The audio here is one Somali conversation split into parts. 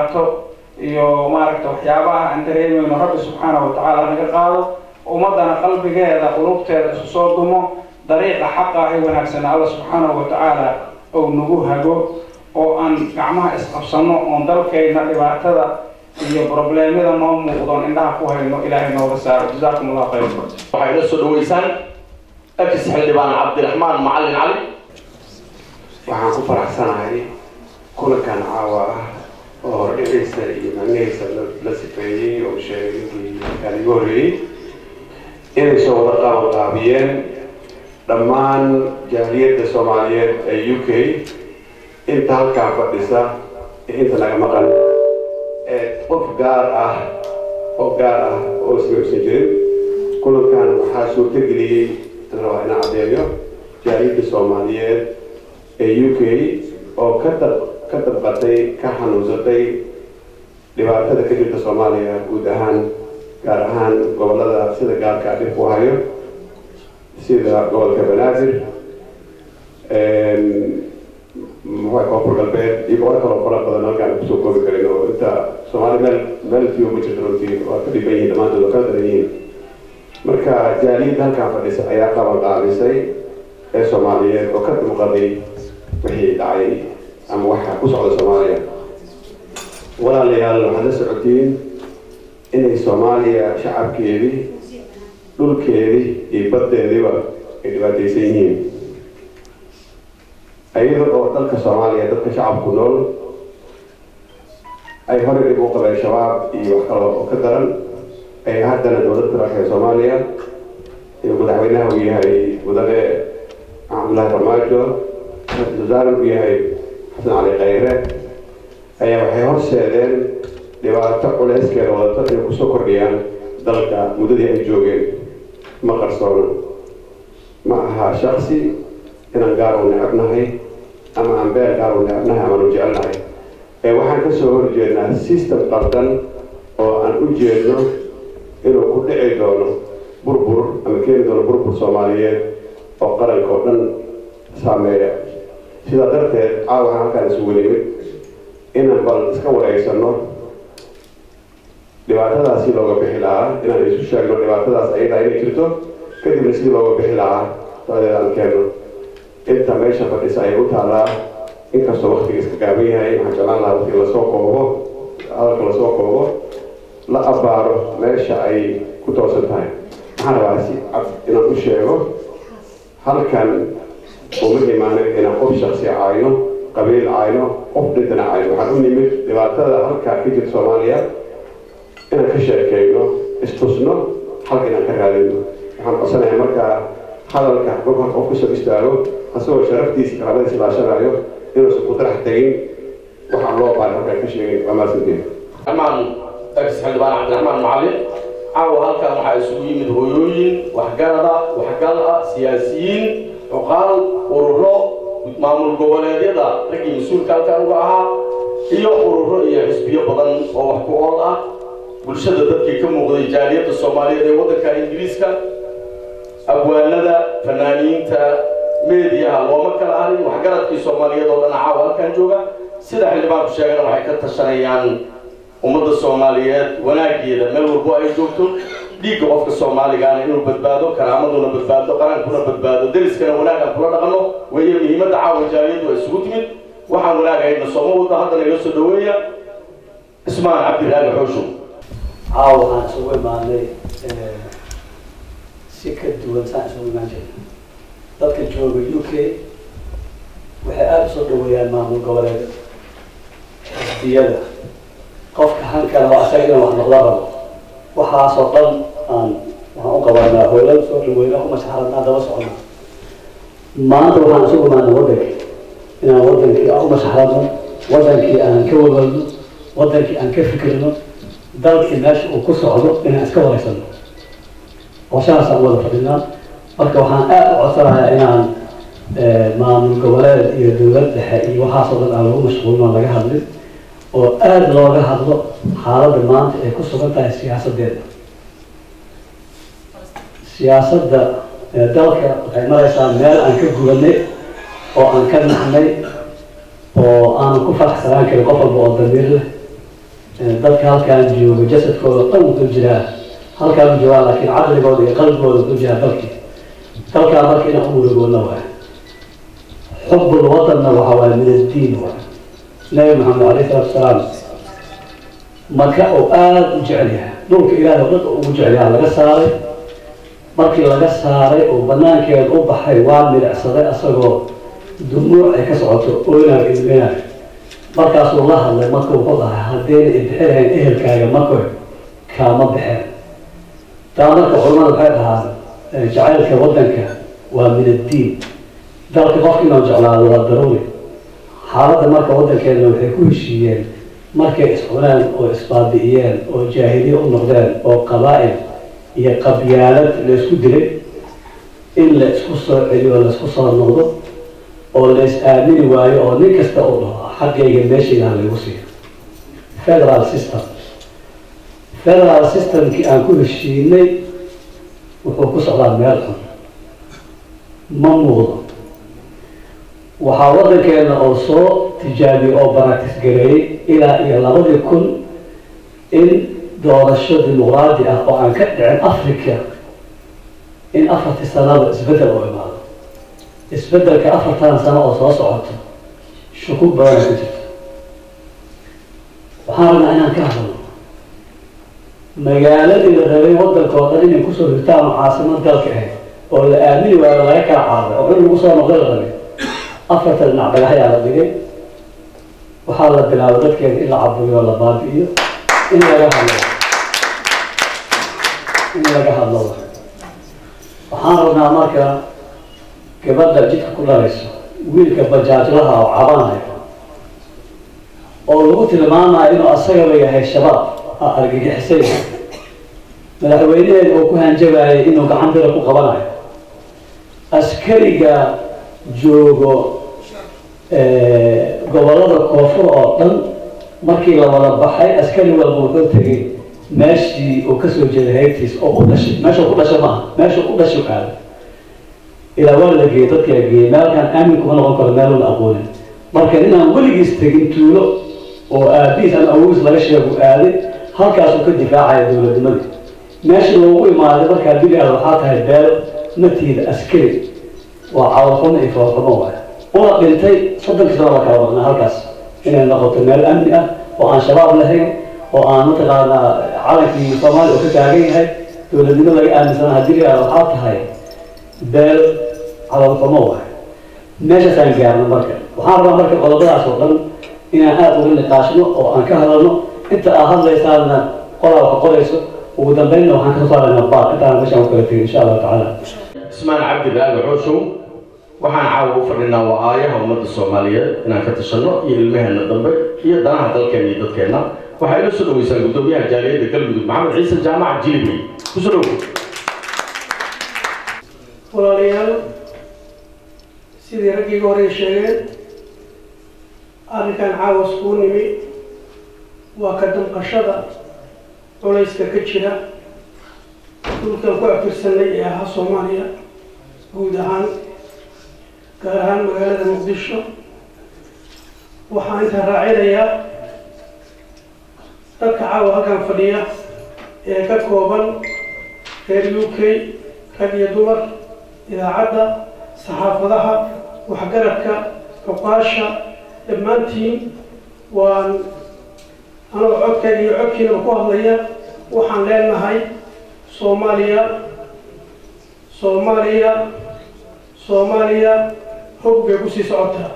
dhibaato iyo maaragta waxyaabaha aan dareemayno rabbi subxaanahu watacaala naga qaado ummadana qalbigeeda qulubteeda isu soo dumo dariiqa xaqa ah ee wanaagsan alla subxaanahu watacaala oo nagu hago oo aan gacmaha isqabsano oon dalkayna dhibaatada iyo problemada noo muuqdoon indhaha ku hayno ilaahay nooga saaro jazaakum allahu khayran waxay la soo dhaweysaan أكس حلبان عبد الرحمن معلم علي waxaan ku faraxsanahay kulankan caawa oo dhigaysa iyo macnaheisa la sifeeyay oo sheegay kala horreeyay inay soo wada qaabiyeen dhammaan jaaliyadda Soomaaliyeed ee UK inta halkaa fadhisa inta laga maqan qof gaar ah oo ismeysan jirin kulankan waxaa suurtageliyay أنا عديو جاريد الصومالية UK أو كتب قطعي كحنوزتي لبعض كثير الصومالية ودهان كارهان قبل هذا سيدا قال كاتب وهايو سيدا قبل كبنازل هو كوفر البيت يقول كلام فرق بدنا كان بسوق بكرينه أنت صومالي مل فيه بتشتري وكذي بيجي لما تذكر دريين marka jaaliyada halkaan fadhisa ayaa qaban qaadisay ee Soomaaliyeed oo ka muuqday wixii dhacay ama waxa ku socda Soomaaliya walaalayaal waxaad la socotiin inay Soomaaliya shacabkeedii dhulkeedii iyo baddeediiba ay dhibaataysan yihiin ayadoo oo dalka Soomaaliya dadka shacabku nool ay hore u qabeen shabaab iyo wax kale oo ka daran أي هذا الدولة تراك الصومالية يقول حوينها وياهي وذا عبد الله رماجو زارن وياهي حسن علي غيره أي وحيهور سيدين لما تقول هسكر ولا تقول كسكر ريان دلتا مدد الجوجين ما قرصونا معها شخصي إن قارون لعبناهي أما أنبياء قارون لعبناهي أما نجعلناهي أي وحن كسور جينا سيستم قردن أو أن أجينا إنه كل عيدونه بربر أما كان يدونه بربر صومالية أو قرن كودن سامية سيدا درت عاوها كان سويني إن بل سكوا عيسانه لبعضها سيلوغا بحلاها إن يسوع شغله لبعضها سعيد عيني كرتو كذي سيلوغا بحلاها هذا الكلام أنت ماشى فتى سعيد على إنك سوقت كسكابيها إن حجلان لا وكيل سوقه هذا كل سوقه لا أبارو ماشي أي كتوسط هاي أنا واسي أنا أشيله هل كان ومثل ما أنا أب شخصي عاينه قبيل عاينه أفضل عاينه حنوني مثل لبعض هل كان في الصومالية أنا كشيء كينه استوسنه هل كان كهذا هم أصلا أمريكا هذا الكه بقول أوفيس بيستعلو أسوأ شرفتي سكرابين سبعة شرايو إنه سقطر حتين وحلوه بعد هل كان كشيء وما سنتين أكس حلبان عبد الرحمن معلم عاو هالكا waxaa isugu yimid hooyooyin waxgarada waxgalka siyaasiyiin uqaal ururo maamul goboleedyada ragii mas'uulka halkan uga ahaa iyo ururo iyo xisbiyo badan oo wax ku ool ah bulshada dadkii ka muuqday jaaliyadda Soomaaliyeed ee waddanka Ingiriiska abwaanada fanaaniinta meediyaha looma kala ahayn waxgaradkii Soomaaliyeed oo dhan caaw halkan jooga sida xildhibaanku sheegana waxay ka tashanayaan ummadda Soomaaliyeed wanaageeda meel walba ay joogto dhiigga qofka Soomaaliga inuu badbaado karaamaduna badbaado qarankuna badbaado dariskana wanaag aan kula dhaqano weeye muhiimadda caawa jaaliyadu ay isugu timid waxaan wanaagayna Soomaaliya hadda laga soo dhaweeya Ismaan Cabdiraahi Xushum caawa waxaan isugu imaanay si ka duwan saan isugu imaanay dadka jooga UK waxay aad u soo dhaweeyaan maamul goboleed xisbiyada qofka hankana waa asagina wax noqda rabo waxaasoo dhan aan waxaan u qabanaa howlada soo dhaweynaa kuma saxaradnaa daba socona maanta waxaan isugu imaanay waddanka inaan waddankii aan u masaxradno waddankii aan ka wadalno waddankii aan ka fikirno dalkii meesha uu ku socdo inaan iska wadaysano oo sidaasaan wada fadhinaa marka waxaan aad u codsanayaa inaan maamul goboleed iyo dowlad dhexe iyo waxaasoo dhan aan lagu mashquulin oo laga hadlin oo aad looga hadlo xaaladda maanta ay ku sugan tahay siyaasaddeeda siyaasadda dalka waxay maraysaa meel aan ka gubanay oo aan ka naxnay oo aanan ku faraxsanaan karin qof walba oo damiir leh dadka halkaan jooga jasadkooda dhan wuxuu jiraa halkaan joogaa laakiin caqligooda iyo qalbigooda wuxuu jiraa dalkaa marka inaan u murugoodna waay xubbul wadanna waxa waaye min addiin waay nabi maxamed calayhi salaatu wasalaam maka oo aada u jecel yahay dhulka ilaahay oo dhan ugu jecel yahay laga saaray markii laga saaray oo banaankeeda u baxay waa milicsaday asagoo dumuuc ay ka socoto ooynaag ilminaag markaasuu la hadlay marka wuxuu dhahay haddayna ibixi lahayn ehelkaaga markoy kaama baxeen taa marka culamada waxay dhahaan jacaylka waddanka waa min addiin dalka qofka inuu jeclaado waa daruuri xaaladda marka waddankeena waxay ku heshiiyeen markay iscuneen oo isbaabi'iyeen oo jaahiliye u noqdeen oo qabaa'il iyo qabyaalad la isku dilay in la isku soo celiyo la isku soo noqdo oo la is aamini waayo oo nin kasta uu dhaho xaqayga meeshayda lagu siiyo federal systemkii aan ku heshiinay wuxuu ku socdaa meel xun ma muuqdo waxaa waddankeena oo soo tijaabiyey oo baraktis gareeyey ilaa iyo 2000 in doorasho dimuqraadi ah oo aan ka dhicin africa in 4 sanado isbeddel oo imaado isbeddelka 4 sano oo soo socoto shukub badan ku jirta waxaan rabnaa inaan ka hadalno magaaladii la rabay waddanka oo dhan inay kusoo hirtaan caasimad dalka ahayd oo la aamini waayo laga kala caaday oo in lagu soo noqdo la rabay 4 dhinac dhagaxyaa la dhigay waxaa la bilaabay dadkeeda in la caburiyo la baabi'iyo in laga hadlo waxaan rabnaa marka gabadha jidka ku dhalayso wiilka bajaajlaha oo cabanayo oo lagu tilmaamayo inuu asagaba yahay shabaab argagixisay madaxweynaheeda oo ku hanjabayay inuu gacan bira ku qabanayo askariga joogo gobollada koonfur oo dhan markii la wada baxay askari walba wuxuu tegay meeshii uu kasoo jeeday haybtiis oo u dhashay meesha ku dhashay maaha meesha u dhashay aada ilaa waa la geeyey dadka la geeyey meelkaan aamin kuma noqon karo meel la aqoonin marka inaan weligiis tegin tuulo oo aabihiis ama awogiis laga sheego aaday halkaasuu ka difaacaya dowladnimadii meesha loogu imaaday markaa biliaada waxaa tahay beel naftiida askari waa cawalxumo iyo foolxumo waay una dhintay 30 sano la kala maqnaa halkaas inay noqoto meel amni ah oo aan shabaab lahayn oo aan mataqaanaa calankii soomaaliya oo ka taagan yahay dowladnimo laga aaminsana haddii la waxaa tahay beel cawalxumo waay meeshaasaan gaarno marka waxaan rabaa marka qodobadaas oo dhan inaan aada uga niqaashno oo aan ka hadalno inta aad hadlaysaana qodaa wax qorayso ugu dambeynna waxaan ka saaraynaa baar intaan meeshaan ku kala tegin insha allahu tacaala ismaan cabdi baaga cooshow waxaan caawa u fadhinaa waa aayaha ummadda soomaaliyeed inaan ka tashanno iyo ilmaheena dambe iyo danaha dalkeena iyo dadkeena waxay ila soo dhaweysaan guddoomiyaha jaaliyadda galmudug maxamed ciise jaamac jilibey kusoo dhow walaalayaal sidii raggii hore sheegeen arrinkan caawa iskugu nimi waa ka damqashada culayska ka jira dhulkan ku afirsanay ee ahaa soomaaliya guud ahaan gaar ahaan magaalada muqdisho waxaan intaa raacinayaa dadka caawa halkan fadhiya ee ka kooban reer UK rag iyo dumar idaacadda saxaafadaha waxgaradka xuqaasha dhammaantiin waan anoo codkayga iyo codkiinaba ku hadlaya waxaan leenahay soomaaliya hog bay kusii socotaa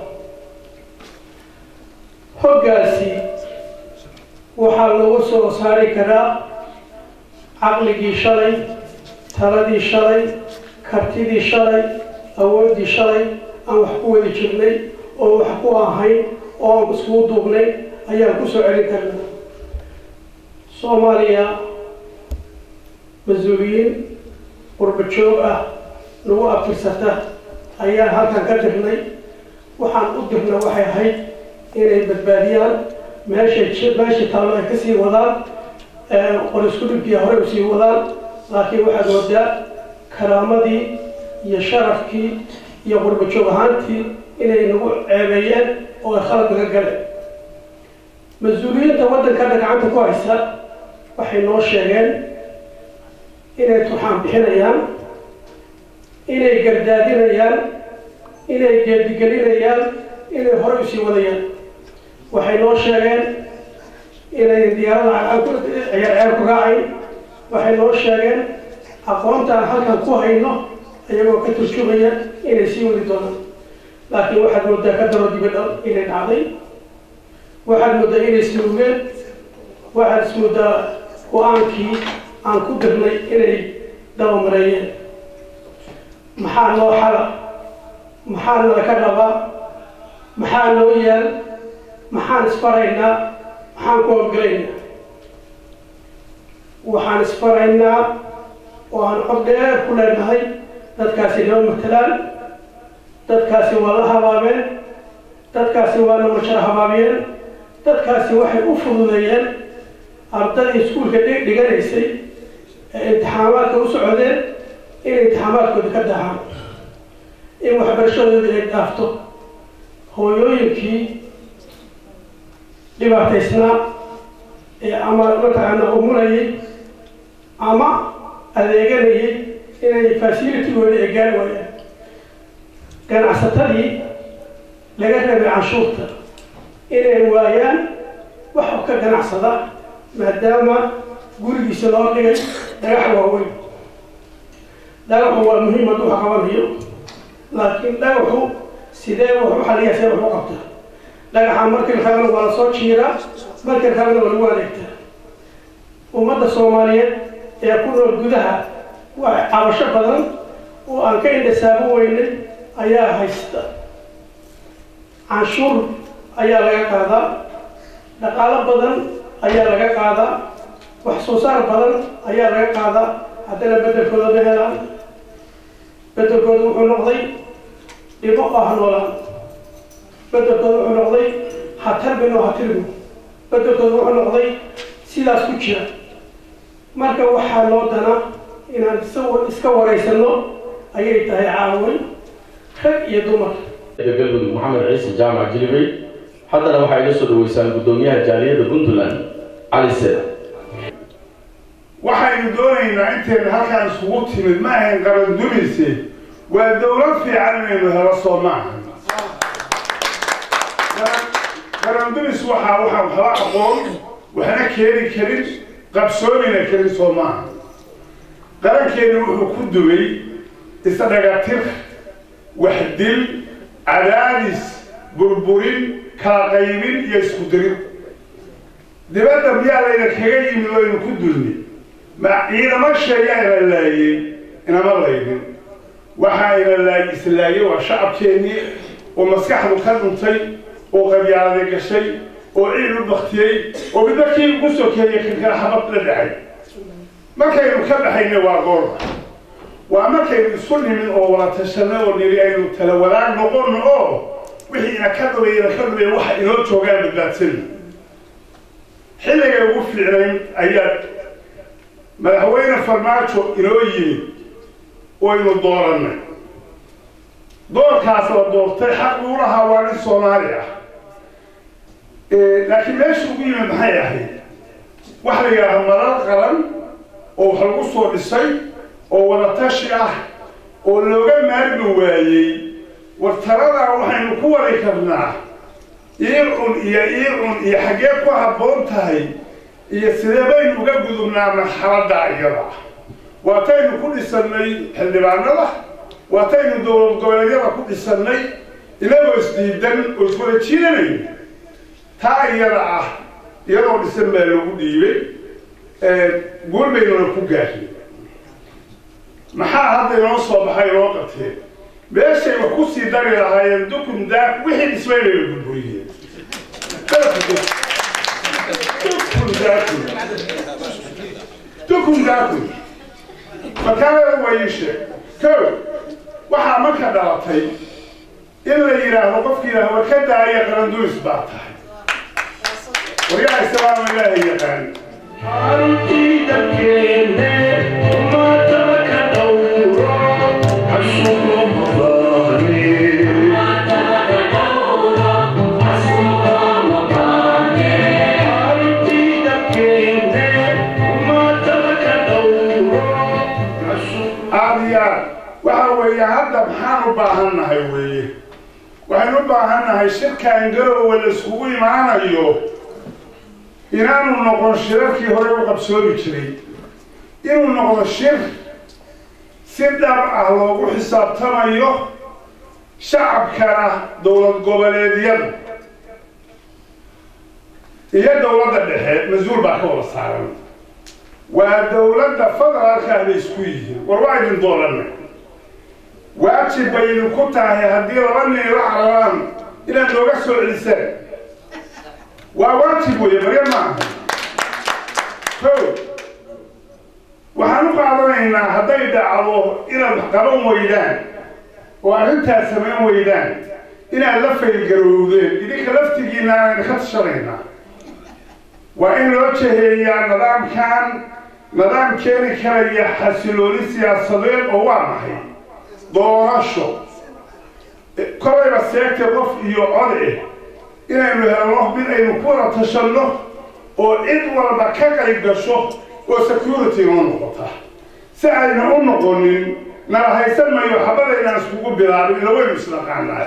hoggaasi waxaa looga soo saari karaa caqligii shalay taladii shalay kartidii shalay awooddii shalay aan wax ku wadi jirnay oo wax ku ahayn oo aan iskugu duubnay ayaan ku soo celin karnaa soomaaliya mas-uuliyiin qurba joog ah nagu abtirsata ayaan halkan ka dirnay waxaan u dirna waxay ahayd inay badbaadiyaan meesha taallo ay kasii wadaan qor isku dhibkii hore usii wadaan laakiin waxaad moodaa karaamadii iyo sharafkii iyo qurba joog ahaantii inay nagu ceebeeyeen oo ay khalad naga galeen mas-uuliyiinta waddanka gacanta ku haysa waxay noo sheegeen inay turxaan bixinayaan, inay gardaadinayaan, inay geedigelinayaan, inay hore usii wadayaan. waxay noo sheegeen inay diyaarada ciyaar ku raacayn. waxay noo sheegeen aqoonta aan halkan ku hayno ayagoo ka turjumaya inay sii wadi doonaan. laakiin waxaad moodaa ka daro dibadha inay dhacday, waxaad moodaa inay ismugeen, waxaad ismoodaa go-aankii aan ku dirnay inay dabamareeyeen. maxaa noo xala, maxaa nala ka rabaa, maxaa noo yaal, maxaan isfaraynaa, maxaan ku howlgalaynaa? waxaan isfaraynaa oo aan cod dheer ku leenahay dadkaasi noo matalaan, dadkaasi waa la habaabeen, dadkaasi waa na marshar habaabiyeen, dadkaasi waxay u fududeeyeen ardadii iskuulka dhiganaysay ee imtixaamaadka u socodeen inay imtixaamaadkooda ka dahaan, in waxbarashadooda ay dhaafto. hooyooyinkii dhibaataysnaa ee ama mataqaana umulayay ama adeeganayay inay facilitigooda ay gaari waayaan. ganacsatadii laga rabay canshuurta inay waayaan wax ka ganacsada maadaama gurigiisa loo dhigay dhagax waaweyn. dhagaxu waa muhiim hadduu wax qabanayo, laakiin dhagaxu sidee wax u xaliyaa, see wax u qabta? dhagaxa markii la rabana waa la soo jiiraa, markii la rabana waa lagu adeegtaa. ummadda Soomaaliyeed ee ku nool gudaha waa cabasho badan oo aan ka indhasaabo weynay ayaa haysta. canshuur ayaa laga qaadaa, dhaqaalo badan ayaa laga qaadaa, wax soo saar badan ayaa laga qaadaa, haddana beddelkooda ma helaan. beddelkooda wuxuu noqday dhimo oo ha noolaan, beddelkooda wuxuu noqday ha tarbin oo ha tirmin, beddelkooda wuxuu noqday sidaas ku jira. marka waxaa loo dana inaan iska waraysano ayay tahay caawin rag iyo dumar. galmudug maxamed ciise jaamac jilibey. haddana waxay la soo dhaweysaan guddoomiyaha jaaliyadda puntland cali seed. waxaynu doonaynaa intaynu halkaan isugu timid ma ahayn qaran dumise, waa dowlad fiican inaynu helo soo maaha. qaran dumis waxaa waxba aqoon, waxna keeni karin, qabsoomina karin soo maaha. qarankeenu wuxuu ku dubay isdhagatir, waxdil, cadaadis, burburin, kala qaybin iyo isku dirin. dibadda miyaa layna kaga yimid oo aynu ku dulni? ma ciidamo sheeyaa ina laayey? inama laydin. waxaa ina islaayey waa shacabkeennii oo maskaxdu ka dhuntay, oo qabyaalada gashay, oo ciid u baktiyey, oo midba kii ugu sokeeyey kankala xabad la dhacay. markaynu ka dhaxayna waa goorma? waa markaynu isu nimin oo wada tashanay oo niri aynu tala wadaag noqono oo wixii ina ka dhubay waxa inoo joogaan badbaadsan. xilliga ugu fiicnayn ayaa madaxweyne farmaajo inoo yimid oo aynu doorannay. doorkaas la doortay xaq uu lahaa waa nin Soomaali ah. laakiin meesha ugu yimid maxay ahayd? wax la yidhaahdo madal qaran oo wax lagu soo dhisay oo wada tashi ah oo looga maarmi waayey. war taradaa waxaynu ku wari karnaa iircun iyo xaggee ku habboon tahay iyo sidee baynu uga gudubnaa marxaladda iyada. waataynu ku dhisannay xildhibaanada, waataynu dowlad goboleedyada ku dhisannay inagoo isdiidan oo iswada jiidanayno. taa iyada ah iyadoo dhisan baa lagu dhiibay, guul baynuna ku gaarnay. maxaa hadda inoo soo baxay inoo qateen? meeshay wax ku sii dari lahaayeen dukun daaq wixii dhismay bayna burburiyeen. dukun daakun makaalada waa ii sheeg. kow waxaa marka dhalatay in la yidhaahdo qofki yidhaahdo war ka daaya qaranduis baa tahay. waryaha islaama ilaahay yaqaan. baahannahay weeye waxaynu u baahannahay shirkaan garowga la iskugu imaanayo inaanu noqon shirarkii hore u qabsoomi jiray inuu noqdo shir si dhab ah loogu xisaabtamayo shacabkana dowlad goboleedyada iyo dowladda dhexe mas-uul baa ka wada saaran waa dowladda federaalka ah bay isku yihiin war waa idin dooranay waajib bay idinku tahay haddii laba nin la cararaan inaad nooga soo celisaan waa waajib weeye barya maaha waxaan u qaadanaynaa hadday dhacdo inaad wax qaban weydaan oo arrintaas samayn weydaan inaad la faylgarowdeen idinka laftigiina aan idinka tashanaynaa waa in loo jeheeyaa nidaam keeni karaya xasilooni siyaasadeed oo waa maxay doorasho kolayba seegtay qof iyo cod inaynu helno mid aynu ku wada tashanno oo cid walba ka qayb gasho oo security noo noqota si ayna u noqonin nala haysan mayo xabadaynaan iskugu bilaabin ila waynu isnaqaanaa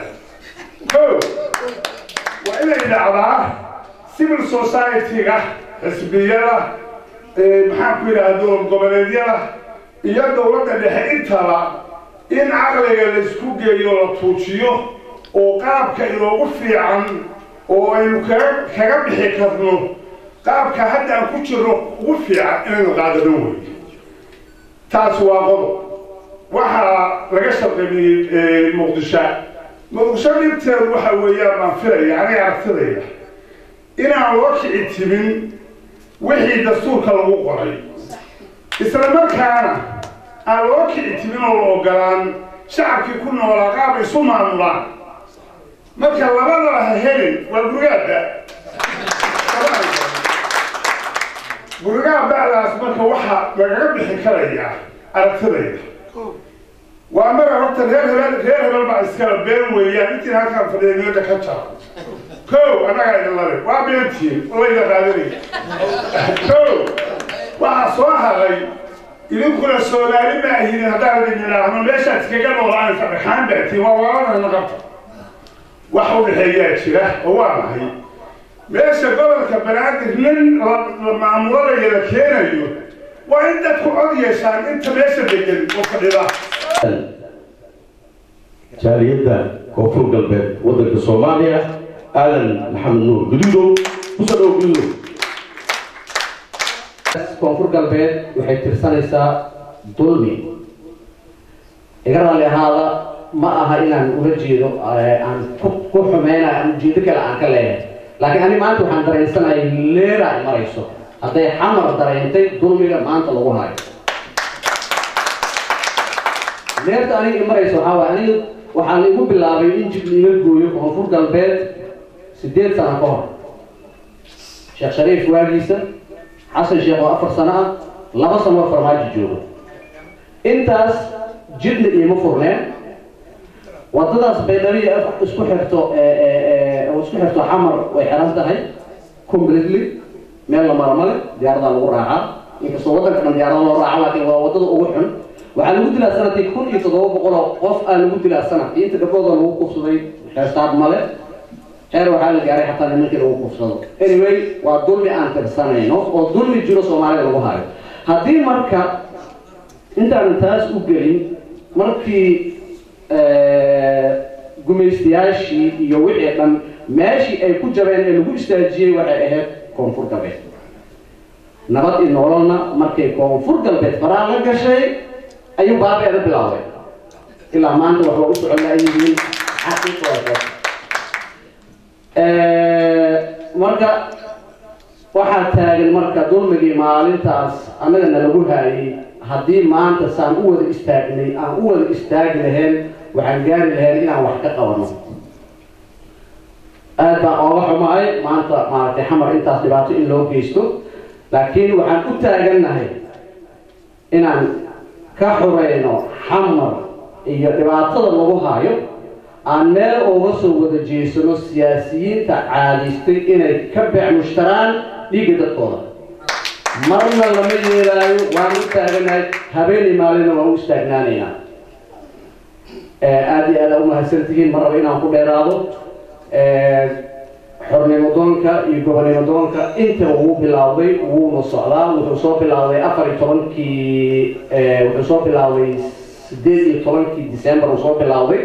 waa inay dhacdaa civil society-ga xisbiyada maxaan ku yidhaha dowlad goboleedyada iyo dowladda dhexe intaba in caqliga la isku geeyo la tuujiyo oo qaabka inoogu fiican oo aynu kaga bixi karno qaabka hadda aan ku jirno ugu fiican inaynu qaadano wey taas waa qodob waxaa laga shaqeeyey muqdisho dhibteedu waxa weeyaan baan filaya aniga aragtidayda inaan loo kici timin wixii dastuurka lagu qoray isla markaana aan loo kici timin oo la ogolaan shacabkii ku noolaa qaab isu maamulaan marka labadaba ha helin waa gurigaa bacdaas marka waxaa lagaga bixi karayaa aragtidayda waa mara horta reer hebel baa iskala been weeyaan intiin halkaan fadhiya niyadda ka jara annagaa idin lale waa beentiin layda qaadanaya waxaa soo haray idinkuna soomaali ma ahidin haddaan idin idhaahno meeshaad iskaga noolaanaysa dhakaan baatiin waa walaalahana qabta wax u dhexeeyaa jira oo waa nahay meesha gobolka banaadir nin la maamulanaya la keenayo waa in dadku cod yeeshaan inta meesha degan oo fadhida jaaliyadda koonfur galbeed waddanka soomaaliya aadan maxamed nuur guduudow kusoo dhow guduudow koonfur galbeed waxay tirsanaysaa dulmi iga raalli ahaada ma aha inaan ula jeedo aan ku xumeynayo aan ujeedo kale aan ka leeyahay laakiin ani maanta waxaan dareensanahay leera ay marayso hadday xamar dareentay dulmiga maanta lagu hayo leerta aniga marayso waxaa waay aniga waxaa laigu bilaabay in jib liiga gooyo koonfur galbeed 8 sano ka hor sheekh shariif waagiisa xasan sheekh oo 4 sano ah 2 sano oo farmaajo joogo intaas jidna iima furneen wadadaas baydhariya isku xirto xamar way xiran tahay completely meel la maramale diyaarada lagu raacaa inkastoo waddanka dhan diyaarada loo raaca laakiin waa wadada ugu xun waxaa lagu dilaa sanadkii 1700 qof aa lagu dilaa sanadkii inta gabdhooda lagu kufsaday xeestaad male heer waxaa la gaaray xataa nimankii lagu kufsado anyway waa dulmi aan tirsanayno oo dulmi jiro soomaalida lagu hayo haddii marka intaan taas u gelin markii gumaystayaashii iyo wixii dhan meeshii ay ku jabeen ee lagu istaajiyey waxay ahayd koonfur galbeed nabad iyo nololna markay koonfur galbeed faraa la gashay ayuu baabeeda bilaabay ilaa maanta wax loogu soconnaa ay yihiin xaqiiqooda marka waxaa taagan marka dulmigii maalintaas annagana lagu haayay haddii maanta saan u wada istaagnay aan u wada istaagi lahayn waxaan gaari lahayn inaan wax ka qabano aad baan ooga xumahay maanta maaragtay xamar intaas dhibaato in loo geysto laakiin waxaan u taagannahay inaan ka xureyno xamar iyo dhibaatada lagu haayo aan meel uga soo wada jeesano siyaasiyiinta caadaystay inay ka beec mushtaraan dhiigga dadkooda marna lama yeelaayo waan u taaganahay habeenii maalina waan u istaagnaanaynaa aad iyo aad u mahadsantihiin mar raba inaan ku dheeraado xornimo doonka iyo gobonimo doonka inta uu bilowday wuuna socdaa wuxuu soo bilowday 14kii wuxuu soo bilowday 18 December uu soo bilowday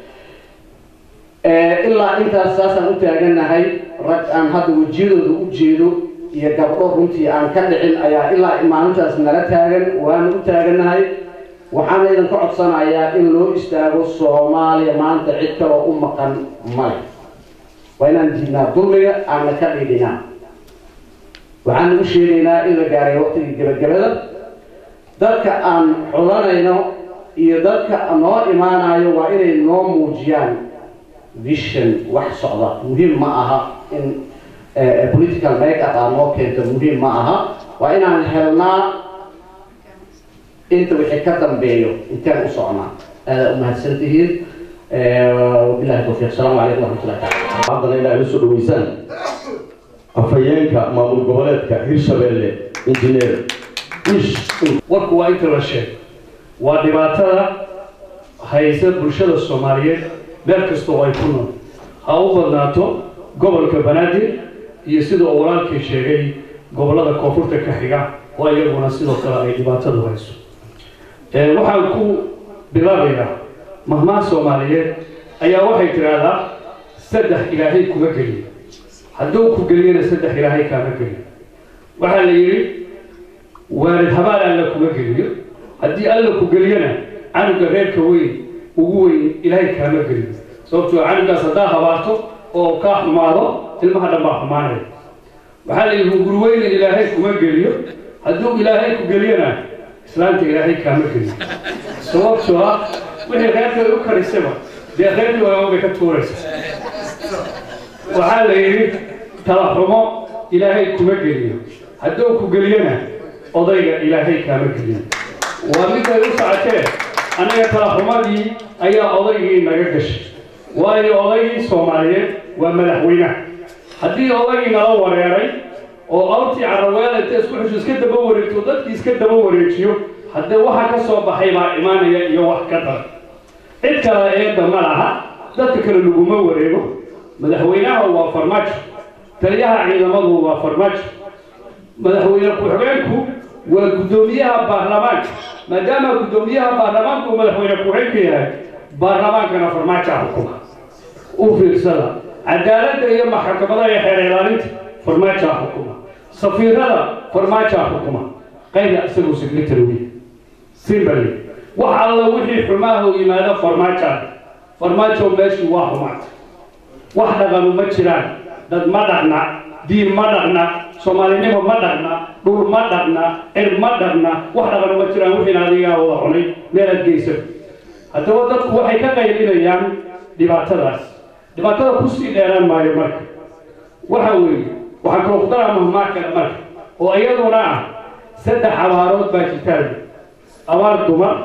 ilaa intaas saasaan u taaganahay rag aan hadda wajiyadooda u jeedo iyo gabdho runtii aan ka dhicin ayaa ilaa maalintaas nala taagan waana u taaganahay waxaan idin ka codsanayaa in loo istaago Soomaaliya maanta cid kale oo u maqan male وأنا نجينا ضمية أنا كبيرنا وعن وشيلنا إلى جاري وقت الجبل ذلك أن حولنا يذلك أنه إيمانا يوائل النوم وجيان vision وحصلة مهم معها إن political makeup أنه كنت مهم معها وإن هلنا أنت بحكتم بيو أنت أصعنا مهتسنتين وبالله التوفيق السلام عليكم ورحمة الله تعالى. عندنا إلى أن سؤال ويسان أفيانك مامور قبلتك هيرشابيل إنجنير إيش warku inta la sheeg waa dhibaatada haysa bulshada Soomaaliyeed meel kasta oo ay ku nool ha u badnaato gobolka Banaadir iyo sidoo uu walaalkii sheegay gobolada koonfurta ka xiga oo iyaguna sidoo kale ay dhibaatadu hayso waxaan ku bilaabayaa mahmaa Soomaaliyeed ayaa waxay tiraahdaa saddex ilaahay kuma geliyo hadduu ku geliyana saddex ilaahay kaama geliyo waxaa la yiri waalid habaal alla kuma geliyo haddii alla ku geliyana canuga reerka weyn ugu weyn ilaahay kaama geliyo sababtoo canugaas haddaa habaato oo ka xumaado ilmaha dhan baa xumaanaya waxaa la yiri gurweyna ilaahay kuma geliyo hadduu ilaahay ku geliyana islaanta ilaahay kaama geliyo sababtoo wixii reerka u karisaba dee reerkii waa bay ka tuuraysa waxaa la yiri tala xumo ilaahay kuma geliyo hadduu ku geliyana odayga ilaahay kaama geliyo waa mid ay u socoteen anaga tala xumadii ayaa odaygii naga gashay waayo odaygii Soomaaliyeed waa madaxweynaha haddii odaygii nala wareeray oo awrtii caraweed inta isku xusho iska daba wareegto dadkii iska daba wareejiyo haddii waxa ka soo baxay baa imaanaya iyo wax ka dar cid kale ee damalaha dadka kale laguma wareego madaxweynaha waa farmaajo taliyaha ciidamadu waa farmaajo madaxweyne ku-xigeenku waa gudoomiyaha baarlamaanka maadaama gudoomiyaha baarlamaanku madaxweyne ku-xigeenka yahay baarlamaankana farmaajo xukuma u fiirsada cadaaladda iyo maxkamadaha iyo xeer ilaalinta farmaajo xukuma safiirada farmaajo xukuma qayb isagu secretary simbali wax alla wixii xumaaha u yimaado farmaajo meeshii waa xumaata wax dhaqan ma jiraan dad ma dhaqna diin ma dhaqna Soomaalinimo ma dhaqna dhul ma dhaqna cir ma dhaqna wax dhaqan ma jiraan wixii adiga wada cunay meelad geysan haddaba dadku waxay ka qaylinayaan dhibaatadaas dhibaatada ku sii dheeraan maayo marka waxa weeye waxa kala qodara mahmaaka marka oo iyaduna ah saddex abaarood baa jirtaan abaar dumar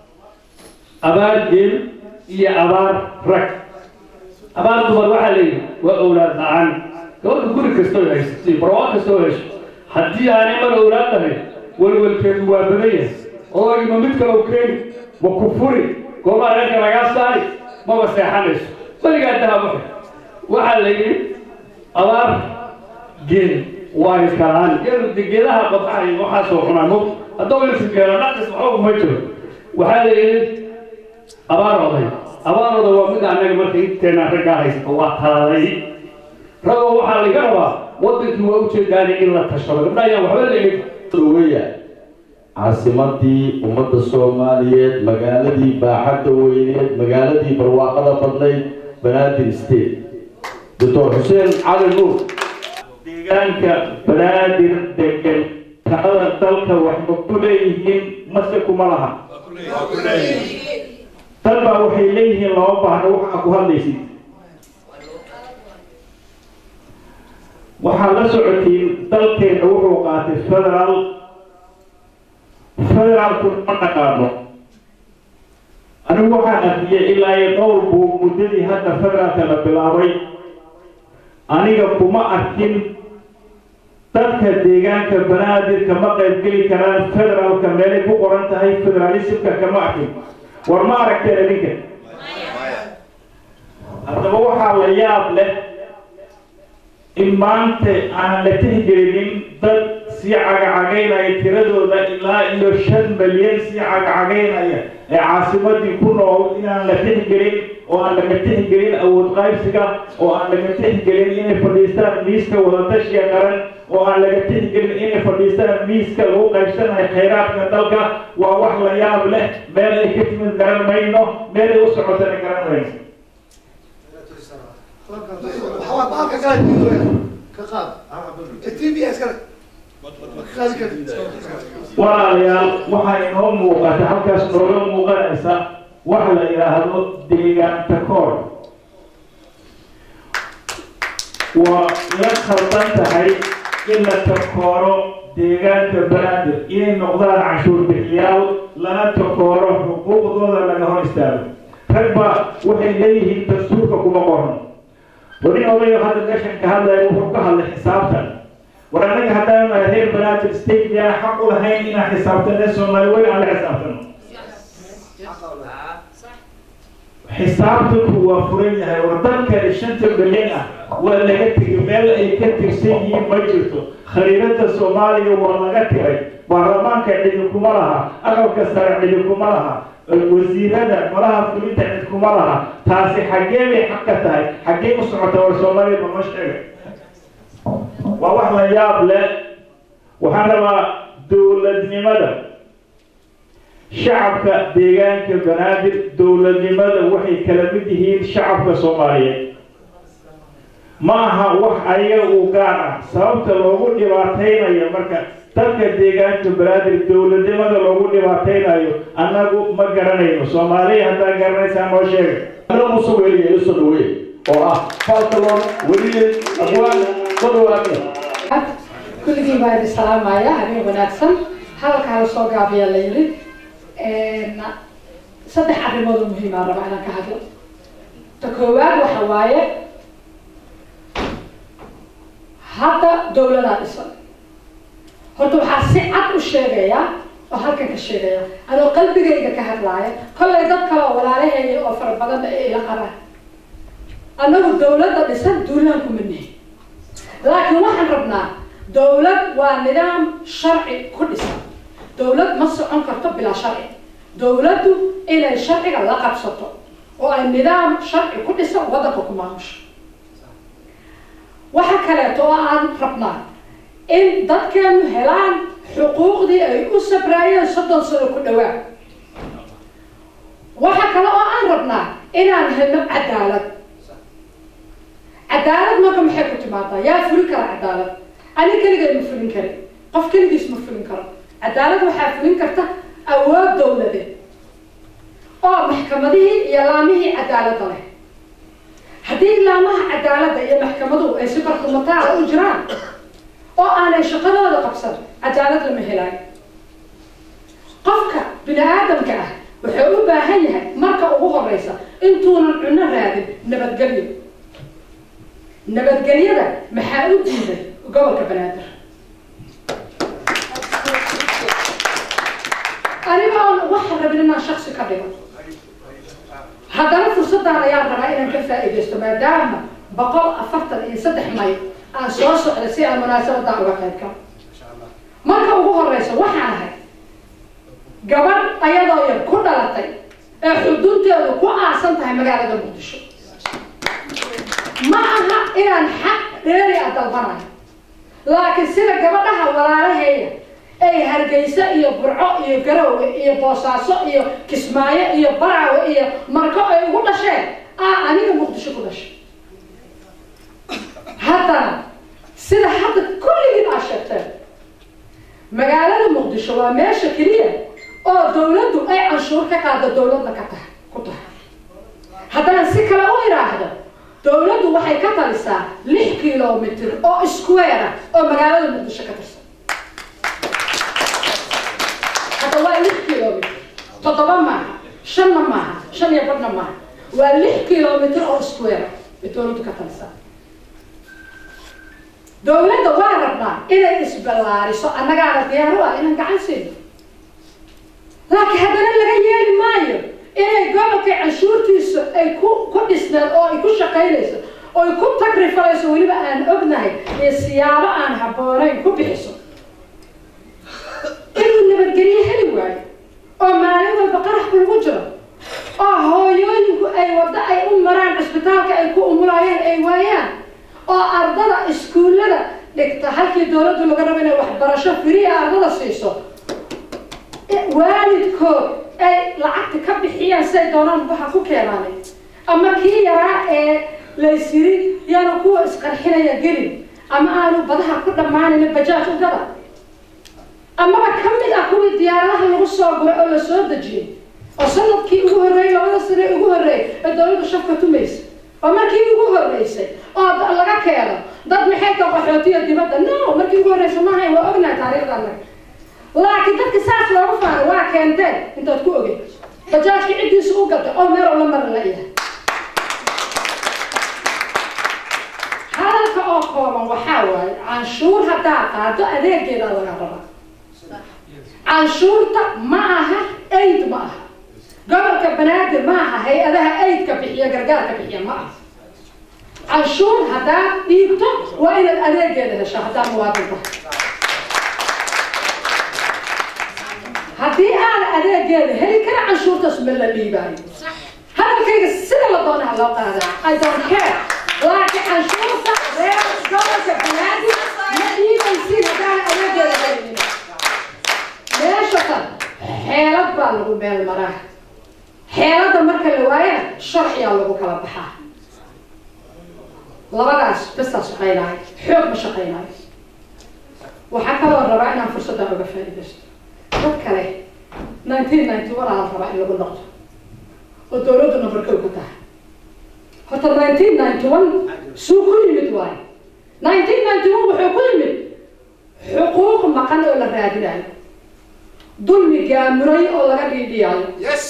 abaar geel iyo abaar rag abaar dumar waxaa leeyahay waa awlaad la'aan gabadha guri kastoo haysatay barwaa kastoo hesho haddii aanay mar awlaad lahayn walwalkeedu waa badan yahay odaygima mid kale u keeni ma ku furi goobaha reerka lagaa saari maba seexanayso weligaa dahabo waxaa la yidhi abaar geel waa iskalaan geedaha qodxaha iyo waxaasoo cunaa mo haddaba ilsi geelo dhaqis waxba kuma jiro waxaa la yidhi abaar oday abaarooda waa mid annaga marka inteena raggaa haysato waa taladay ragoo waxaa laga rabaa wadankii waa ujeedaanay in la tashado gabdha ayaan waxba weya caasimadii ummadda Soomaaliyeed magaaladii baaxadda weyneed magaaladii barwaaqada badnayd Banaadir State Dr. Hussein Ali Nuur deegaanka Banaadir degan talada dalka wax ku leeyihiin mase kuma laha talba waxay leeyihiin loo baahdo waxa ku hadlaysid waxaa la socotiin dalkeena wuxuu qaatay federaalku ma dhaqaano anigu waxaan arkiyay ilaa iyo dhowr buu muddadii hadda federaalka la bilaabay aniga kuma arkin dadka deegaanka Banaadir kama qaybgeli karaan federaalka meelay ku qoran tahay federalismka kama arkin war ma aragteen idinka waxaa la yaab leh in maanta aan la tixgelinin dad sii cagacagaynaya tiradooda ilaa iyo 5 milyan sii cagacagaynaya ee caasimadii ku nool inaan la tixgelin oo aan laga tixgelin awood qaybsiga oo aan laga tixgelin inay fadhiistaan miiska wadatashiga qaran oo aan laga tixgelin inay fadhiistaan miiska lagu qaybsanayo khayraadka dalka waa wax la yaab leh meel ay ka timid garan mayno meel ay u socotana garan mayno walaalayaal waxaa inoo muuqata halkaas nooga muuqanaysa wax la yidhaahdo deegaan takoor waa la khaldan tahay in la takooro deegaanka banaadir inay noqdaan canshuur bixiyaal lana takooro xuquuqdooda laga hor istaago ragba waxay leeyihiin dastuurka kuma qoran wadin odayo hadda gashan ka hadlaya wuxuu ka hadlay xisaabtan war annaga haddaan reer banaadir state yaa xaq u lahayn inaan xisaabtane soomaali weyn aan la xisaabtano xisaabtanku waa furan yahay war dalkani 5 bilyan ah waa laga tegay meel ay ka tirsan yihiin ma jirto khariirada soomaaliya waa laga tiray baarlamaanka ciidankuma laha aqalka sare ciidankuma laha wasiirada malaha fulinta ciidankuma laha taasi xaggee bay xaq ka tahay xaggee u socota war soomaaliya ma sheegay waa wax la yaab leh waxaan rabaa dowladnimada shacabka deegaanka banaadir dowladnimada waxay kala mid yihiin shacabka Soomaaliyeed ma aha wax ayaga u gaar ah sababta loogu dhibaateynayo marka dadka deegaanka banaadir dowladnimada loogu dhibaateynayo anagu ma garanayno Soomaaliya hadda garanaysaa noo sheegay أنا مصوري يسوي فالكلون ولي أبوان صدواتنا كل شيء بعد السلام عليا هني وناسم هذا كان صوغ أبي الليلي صدق حد الموضوع مهم مرة معنا كهذا تكوّن وحواية هذا دولة الإسلام هرتو حاسعات الشيء وهالك الشيء أنا قلبي جاي كهذا كل إذا كلا ولا عليه أوفر بدل إلى قرار أنا الدولة الإسلام دولة مني لكن واحد ربنا دولة ونظام شرعي كل إسلام دولة مصر أنكر بلا شرعي دولته إلى الشرعي لا قبضته والنظام شرعي كل إسلام وضعكم معش وحكرته عن ربنا إن ضد كانوا هلان حقوق دي أي أسبرايا صدق سنة كل واحد وحكرته عن ربنا إن هلنا عدالة ما كم حكوا تماطا يا فلك عدالة أنا كل جاي مفلين كري قف كل جيس مفلين كرا عدالة وحافلين كرتا أواب دولة دي محكمة دي يلامه عدالة له هذه لامه عدالة يا محكمة دو أي سبر قمتاع أجران أنا شغلة ولا قبصر عدالة المهلاي قفك بني آدم كأه وحقوق باهيها مركة أبوها الرئيسة انتون عنا رادب نبت قليل نبت قليلة محاول جيدة وقبل كبنادر أنا ما واحد ربنا شخص كبير هذا فرصة على يا رأينا كيف إذا ما دام بقى أفضل إن صدق ماي أساس على سيء المناسبة دعوة كذا مركب أبوها الرئيسة وحنا قبل أيضا يكون على طي حدود تلو أحسنتها مجال المقدسة معها إلى الحق غير أدلبنا لكن سيرة قبلها ولا هي أي هرجيسة إيه برعاء إيه جرو إيه بوساسة إيه كسماية إيه برع إيه مركب إيه كل شيء أنا المقدسة كل شيء هذا سيرة حتى كل اللي عشرته مجال المقدسة وماشى كليه دولته أي عشور كذا دولة نكتها كتها هذا سكرة أو هذا دولته waxay ka talisaa 6 kiiloomitir oo square oo magaalada Muqdisho ka tirsan hada waa 6 kiiloomitir 7 ma 5 ma 5 iyo badna ma waa 6 kiiloomitir oo square dowladdu ka talisaa dowladda waa rabnaa inay isballaariso annaga diyaar u ah inaan gacan siino laakiin hadana laga yeeli maayo inay gobolka canshuurtiisa ay ku dhisnaan oo ay ku shaqaynayso oo ay ku tagrifayso weliba aan ognahay ee siyaabo aan habboonayn ku bixiso inuu nabadgelyo heli waayo oo maalin walba qarax lagu jiro oo hooyooyinku ay waddo ay u maraan cisbitaalka ay ku umulayeen ay waayaan oo ardada iskuullada dhigta halkii dowladdu laga rabo inay waxbarasho firiya ardada siiso waalidkood ay lacagta ka bixiyaan say doonaan waxa ku keenaanay ama kii yaraa ee laysiri yaana kuwa isqarxinaya gelin ama aanu badaha ku dhammaanayn bajaaj u gada amaba ka mid ah kuwii diyaaradaha lagu soo guray oo la soo dejiyey oo sanadkii ugu horreeyay 2 sano ugu horreeyay ee dowladdu shafka tumaysa oo markii ugu horreysay oo laga keeno dad maxay ka qaxootiya dibadda no markii ugu horreysay ma ahayn waa ognahay taariikhda annaga laakiin dadka saas loogu faano waa keenteen intaad ku ogey bajaajkii ciddiisa u gatay oo meel la mar la yahay hadalka oo kooban waxaa waaye canshuur haddaa qaado adeegeeda laga rabaa canshuurta ma aha aid ma aha gobolka banaadir ma aha hay-adaha aidka bixiya gargaarka bixiya ma aha canshuur haddaa dhiibto waa inaad adeegeeda hesho haddaa muwaadin tahay haddii aan adeegeeda heli kara canshuurtaas ma la dhiibaayo hadalkayga sida la doonaha loo qaada I don't care laakiin canshuurta reer gobolka banaadir ma dhiibaysiin haddaan adeegeeda helin meesha tan xeelad baa lagu meel maraa xeelada marka la waayana sharciyaa lagu kala baxaa labadaas bastaa shaqaynayo xoog ma shaqaynayo waxaa kaloo rabaa inaan fursaddan uga faa'iidaysto dad kale 1991 aan rabaa in lagu noqdo oo dowladdu numberka ugu tahay horta 1991 suu ku yimid waayo 1991 wuxuu ku yimid xuquuq maqan oo la raadinayo dulmi gaamuray oo laga dhiidhiyaayo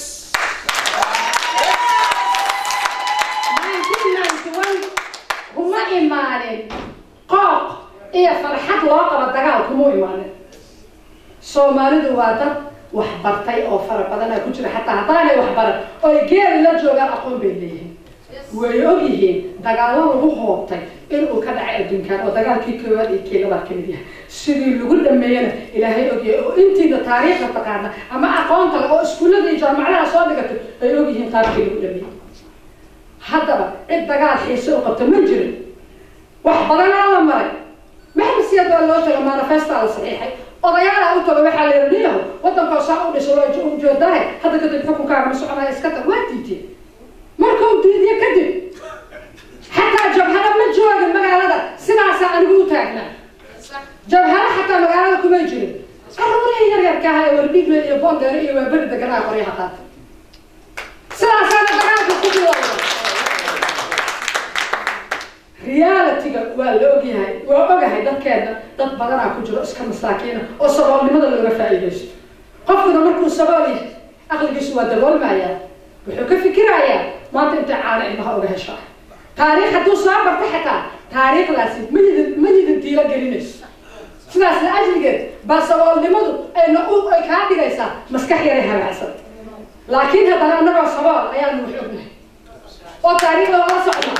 kuma imaanin qooq iyo farxad loo qabo dagaal kuma imaanin soomaalidu waa dad wax bartay oo fara badan ku jira xataa haddaanay wax baran oo geeri la joogaan aqoon bay leeyihiin way og yihiin dagaallo lagu hoobtay inuu ka dhacay adduunkan oo dagaalkii koowaad iyo kii labaad ka mid yahay sidii lagu dhameeyana ilaahay ogyahay oo intiina taariikhda taqaana ama aqoonta oo iskuullada iyo jaamacadaha soo dhigatay ay og yihiin qaabkii lagu dhameeyey haddaba cid dagaal xiise u qabta ma jirin wax badanaa la maray maxamed siyaad baa loo tago manifesta la saxiixay odayaala u tago waxaa la yidhi niyahow waddankoo saa u dhiso loo ujeedahay hadda kadib xukunkaaga ma soconaya iska tag waa diideen markuu diidiye kadib xataa jabhada ma joogin magaalada sidaasaa anigu u taagnaa jabhada xataa magaalada kumay jirin carruurihii yaryarka aha ee wardhigle iyo boondeere iyo waa beri deganaa qoryaha qaata sidaasaana dagaalka ku bilowda reality-ga waa la ogyahay waa ogahay dadkeena dad badanaa ku jiro iska masaakiina oo saboolnimada looga faa'iidaysto qofkuna markuu sabool yahay aqligiisu waa daboolmayaa wuxuu ka fikirayaa maanta intay caana ilmaha uga heshaa taariikh hadduu soo barta xataa taariikhdaasi ma yidin diilo gelinayso sidaas la ajligeed baa saboolnimadu ay kaa dhigaysaa maskax yaray hagaagsan laakiin haddana annagoo sabool ayaanu wax ognahay oo taariikhda lala socda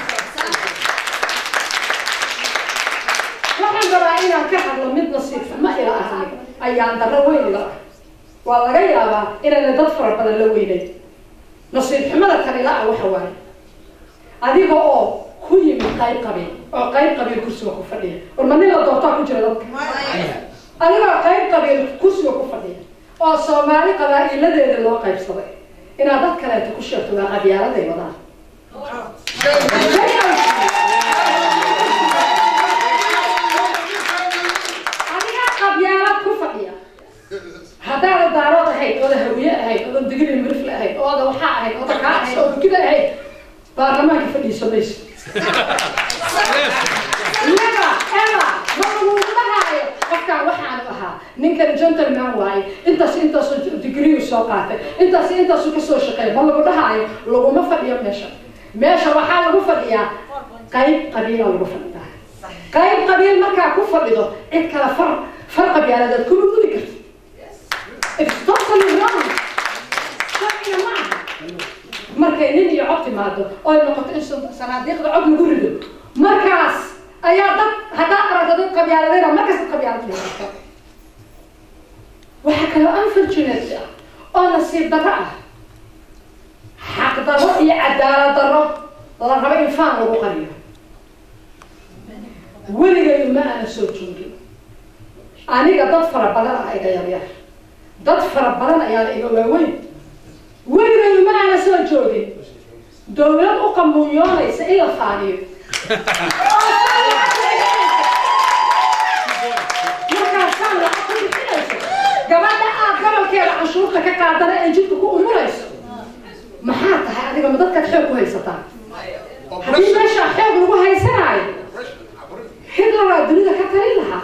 waxaan rabaa inaan ka hadlo mid nasiibka ma ila ahani ayaan darro weyn ila ah waa laga yaabaa inayna dad fara badan la weynayn nasiib xumada kan ila ah waxa waaye adiga oo ku yimid qayb qabiil oo qayb qabiil kursiga ku fadhiya war ma nin la doortaa ku jira dadka adigoo qayb qabiil kursiga ku fadhiya oo soomaali qabaa'iladeeda loo qaybsaday inaad dad kaleeto ku sheegto waa qabyaaladay wadaan haddaada daarood ahayd ooda hawiye ahayd ooda digri mirifle ahayd ooda waxaa ahayd ooda kaa ahayd ooda kida ahayd baarlamaanka fadhiiso mayso never ever ma lagu dhahaayo qofkaan waxaanu ahaa ninkan gentleman waaye intaasoo digriyu soo qaatay intaasu kasoo shaqeeya ma lagu dhahaayo laguma fadhiyo meesha waxaa lagu fadhiyaa qayb qabiila lagu fadhiyaa qayb qabiil markaa ku fadhido cid kale far qabyaaladeed kuma gudi karto it's totally wrong sharciga ma aha markay nin iyo cod timaado oo noqoto in sanaadiiqda cod lagu rido markaas ayaa dad haddaad aragto dad qabyaaladayna markasta qabyaalad dhigata waxaa kaloo unfortunate ah oo nasiib darro ah xaq darro iyo cadaalad darro la rabo in faan lagu qariyo weligay ma aana soo joogin aniga dad fara badan ah iga yaryar dad fara badan ayaa la iga waaweyn weligay ma aana soo joogin dowlad u qamuunyoonaysa in la faaniyo markaasaan la aqoonixinayso gabadha aad gobolkeeda canshuurta ka qaadana ee jidka ku umurayso maxaa tahay adiga ma dadkaad xoog ku haysataa haddii meesha xoog lagu haysanaayo hitleraa dunida ka talin lahaa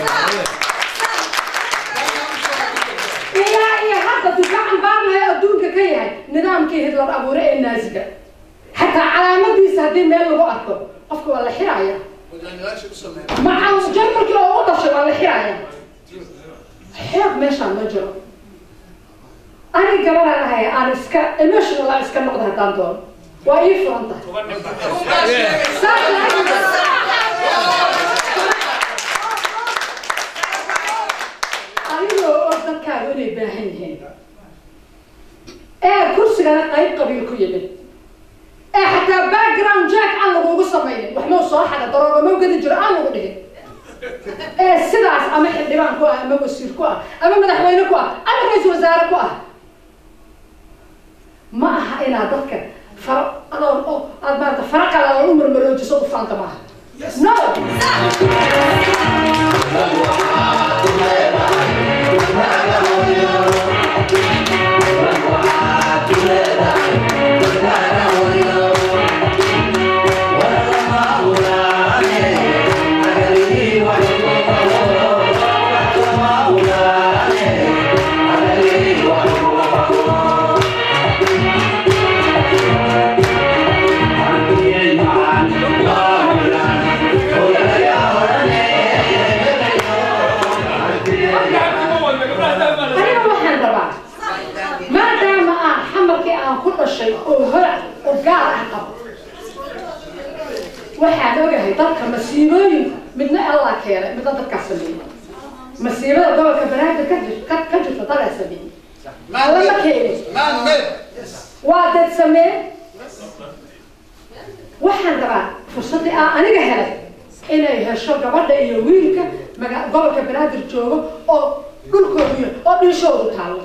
ilaa iyo hadda difaacan baarnahay adduunka ka yahay nidaamkii hitler abuure ee naaziga حتى علامة دي سهدين ميل لو أكتر قفك ولا حراية مع جنبك لو أوضش ولا حراية حياة ماشى المجرى أنا قبل أنا هاي أنا إسكا إيموشنال لا إسكا نقدها تانتون وإيه فرنتا أنا أردت كاروني باهنين كرسي أنا قريب قبيل كيمين حتى باك جراوند جاك على لغو سميين وحنا صراحه ضروري ما وجد جرأة لغو دغه سداس اما خديبان كو اما وزير كو اما مدحوينه كو اما رئيس وزراء كو ما ها انا ددك فرق انا ما فرق على العمر مروجي صوت فانت ما نو waxaan ogahay dadka masiibooyin midna Allah keenay midna dadka sameeyay masiibada gobolka banaadir ka jirta dad sameeyay ma la keenay waa dad sameeyay waxaan rabaa fursadii aniga helay inay hesho gabadha iyo wiilka gobolka banaadir joogo oo dhulkooda oo dhishoodu taalo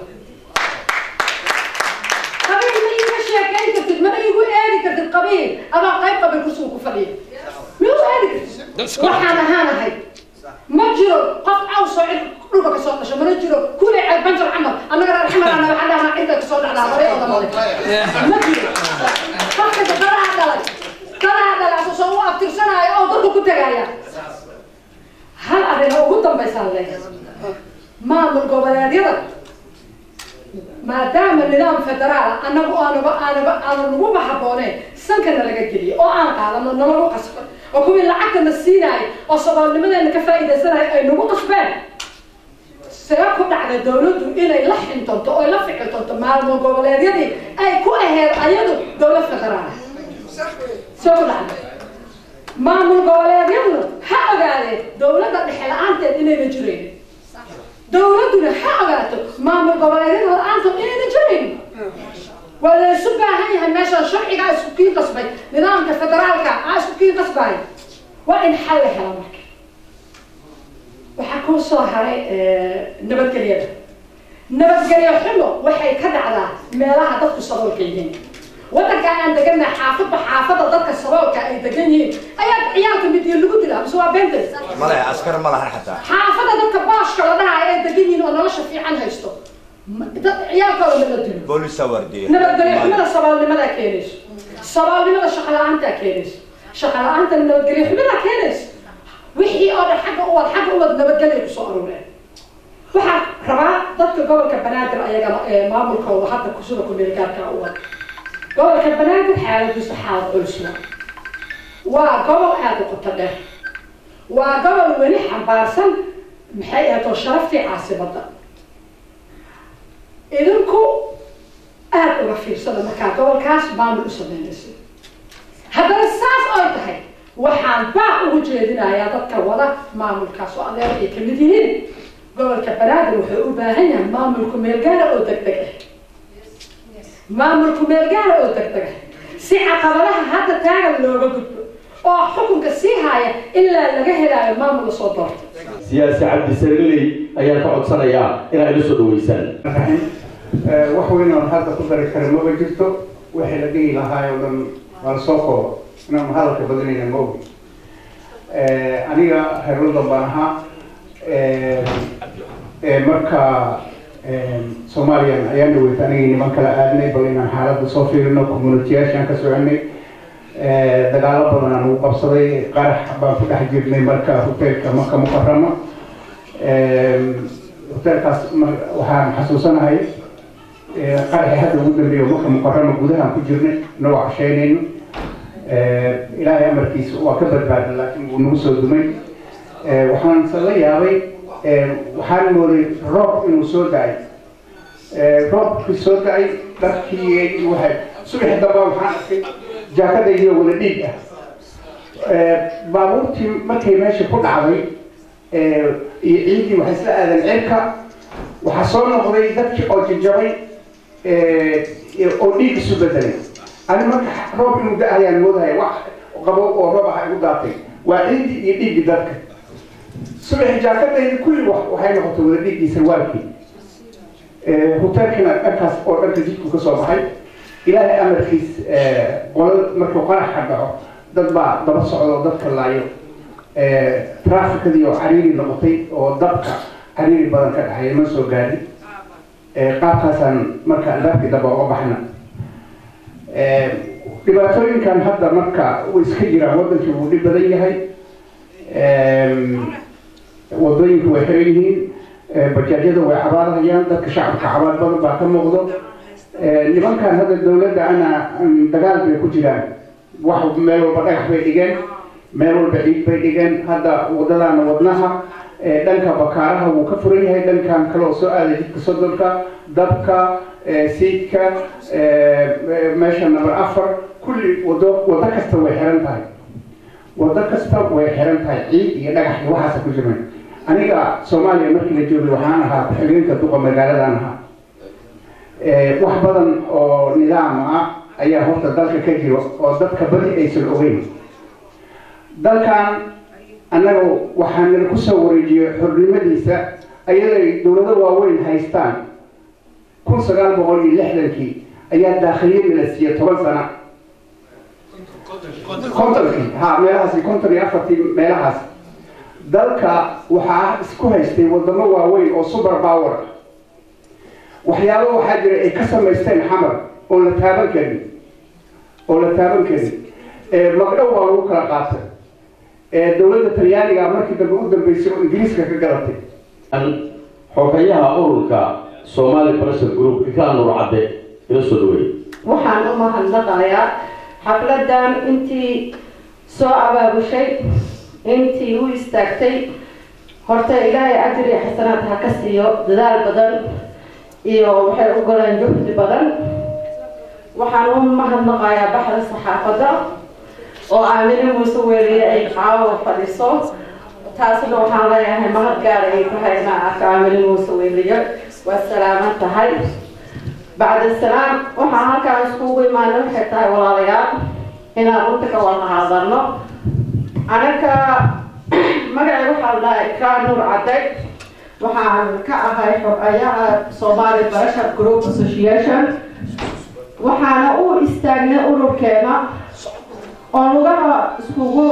كيف تتمنى يقول آلي كرت القبيل أنا قايب قبل كرسي كفرية مو آلي كرت وحنا هانا هاي مجرو قف أوصل روبك صوت عشان مجرو كل عيب بنجر عمر أنا قرر الحمر أنا بعدها أنا عندك صوت على طريقة ضمانك مجرو فقط ترى هذا الأساس هو أكتر سنة أو ضرب كنت جاية هل أنا هو قدام بيسال لي ما من قبل هذا ما دام النظام فدرالي أنا مو محبونين سنكنا لقيتلي أو أنا قال أنا نمو قصبا وكم اللي عكنا السيناي أو صبر لماذا إنك فائدة سنة أي نمو قصبان سيكون على الدولة إلى يلحن طنطا أو يلفق طنطا مع المقابلات يدي أي كل هذا أيضا دولة فدرالي سيكون على مع المقابلات يدي حق عليه دولة الحلقات إلى نجرين دولتنا حقته ما مقابلين الآن إيه نجرين ولا سبعة هاي هالناس الشرعي قاعد سكين قصبي نظام كفدرال قاعد سكين قصبي وإن حل حرامك وحكون صاحري نبت قليل حلو وحي كذا على مالها ضد الصبور كيين وده كان عندنا حافظة ضد الصبور كأي دقني أيات عيالكم بدي اللي قلت لها بس هو بنتس ما له عسكر ما له حتى حافظة ضد باش كلها أيات دقني وأنا وش في عنها يستو عيالكم من الدنيا بوليس وردي نبت قليل ماذا الصبور لماذا كينش الصبور لماذا شغلة أنت كينش شغلة أنت نبت قليل ماذا كينش وحي أنا حاجة أول نبت قليل صاروا له waxaa rabaa dadka gobolka banaadir ayaga maamulkooda hadda kusura ku meelgaarka uwad gobolka banaadir xaaladiisu xaalad culusna waa gobol aad u qoto dheer waa gobol weli xambaarsan maxay ahayd oo sharaftii caasimadda idinku aada uga fiirsada markaa gobolkaas maamul u sameynayso haddana saas oy tahay waxaan baa ugu jeedinayaa dadka wada maamulkaas oo adeer ay ka mid yihiin gobolka banaadir wuxuu u baahan yahay maamulku meelgaara oo degdeg ah maamulku meelgaara oo degdeg ah si caqabadaha hadda taagan looga gudbo oo xukunka sii haya ilaa laga helaayo maamul soo doorto siyaasi cabdi sariley ayaan ka codsanayaa inay ila soo dhaweysaan wax weyn oo hadda ku dari kara maba jirto wixii la dhihi lahaa oo dhan waan soo koobo inaan hadalka badanayna ma ogi aniga herladan baan ahaa marka soomaaliyan ayaan dhaweyta anigii niman kala aadnay bal inaan xaaladda soo fiirino communitiyaashaan ka soconay dagaalo badan aan ugu qabsaday qarax baan ku dhex jirnay marka hoteelka maka mukarama hoteelkaas waxaan xasuusanahay qaraxii hadda ugu dambeeyo maka mukarama gudahaan ku jirnay inagoo casheynayno ilaahay amarkiisa waa ka badbaaday laakiin wuu nagu soo dumay waxaan la yaabay waxaan mooday roob inuu soo da-ay roobkii soo da-ay dharkii waxay subaxi damba waxaan arkay jaakadaydiyo wada dhiig ah baabuurtii markay meesha ku dhacday iyo ciiddii waxay isla aadeen cirka waxaa soo noqday dadkii oo jajabay oo dhiig isu bedelay ani marka roob inuu da-ayaan moodahaya wax qabo oo roob ah igu daatay waa ciiddii iyo dhiiggii dadka subaxi jaakadaydi kulli waxay noqotay wada dhiiggii sarwaalkii hoteelkina dhankaas oo dhanka jidku ka soo baxay ilaahay amarkiis qolada markuu qaraxa dhaco dad baa daba socdo dadka laayo traafikadii oo cariiri noqotay oo dabka cariiri badan ka dhacay ma soo gaari qaabkaasaan marka albaabkii daba uga baxna dhibaatooyinkan hadda marka way iska jiraan wadankii wuu dhib badan yahay wadooyinku way xiran yihiin bajaajyada way cabaadahayaan dadka shacabka cabaad badan baa ka muuqdo nimankan hadda dawladda ana dagaal bay ku jiraan wax meel walba dhagax bay dhigeen meel walba ciid bay dhigeen hadda wadadaana wadnaha dhanka bakaaraha wuu ka furan yahay dhankan kale oo soo aaday jidka sodonka dabka siidka meesha number 4 kulli wado kasta way xiran tahay wado kasta way xiran tahay ciid iyo dhagax iyo waxaas ku jiraan aniga Soomaaliya markii la joogay waxaan ahaa xigeenka duqa magaaladan ahaa wax badan oo nidaam ah ayaa horta dalka ka jiro oo dadka badi aysan ogeyn dalkan annaga waxaan ku soo wareejiyay xornimadiisa ayadoo dawlado waaweyn haystaan 1960kii ayaa daakhiye la siiyay 10 sano kontonkii meelahaasi 54 meelahaas dalka waxaa isku haystay wadamo waaweyn oo super power waxyaabo waxaa jira ay ka samaysteen xamar oo la taaban karin magdhow baa lagu kala qaatay dawladda talyaaniga markii dambe u dambeysay oo ingiriiska ka galatay xogayaha ururka Somali Pressure Group Ikaan Nur Cadde ila soo dhaweeyay waxaan u mahadnaqayaa xafladan intii soo abaabushay intii u istaagtay horta ilaahay ajri xasanaad ha ka siiyo dadaal badan iyo waxay u galeen juhdi badan waxaan u mahadnaqayaa baxda saxaafadda oo Aamina Muuse Weeliye ay caawa fadhiso taasna waxaan leeyahay mahad gaar ay tahay inaan arko Aamina Muuse Weeliye waa salaaman tahay bacda salaam waxaan halkaan iskugu imaanay waxay tahay walaalayaal inaan runta ka wada hadalno anaka magacayga waxaa la dhahaa Ikaan Nur Cadde waxaan ka ahay xogayaha Somali Pressure Group Association waxaana u istaagnay ururkeena oo lugaha iskugu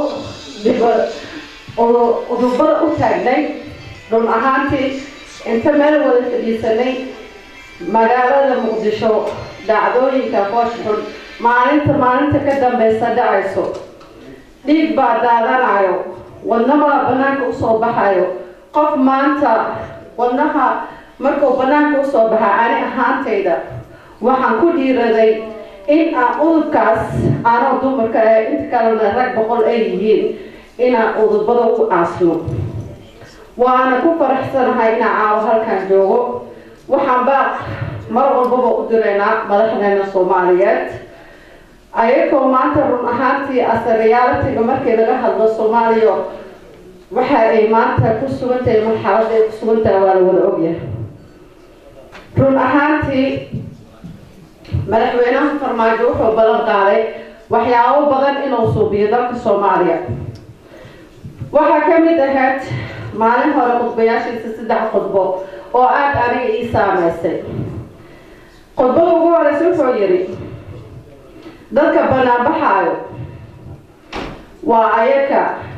udubada u taagnay run ahaantii inta meel wada fadhiisanay magaalada Muqdisho dhacdooyinka qoshxun maalinta ka dambeysa dhacayso dhiig baa daadanayo wadnaha banaanka usoo baxayo qof maanta wadnaha markuu banaanka usoo baxa ani ahaantayda waxaan ku dhiiraday in aan udubkaas aanoo dumarka inta kalena rag 100 ay yihiin inaan udubada u aasno waana ku faraxsanahay inaan caawa halkaan joogo waxaan baa mar walbaba u diraynaa madaxdeena Soomaaliyeed ayagoo maanta run ahaantii asariyaalatiga markii laga hadlo Soomaaliya waxa ay maanta ku sugan tahay marxalad ay ku sugan tahay waa la wada ogyahay run ahaantii madaxweynaha Farmaajo wuxuu ballan qaaday waxyaabo badan inuu suubiyo dalka Soomaaliya waxa ka mid ahayd maalin hore khudbayaashiisa 3 khudbo oo aad aniga ii saameysay khudbada ugu horeysa wuxuu yiri dadka banaanbaxaayo waa ayaga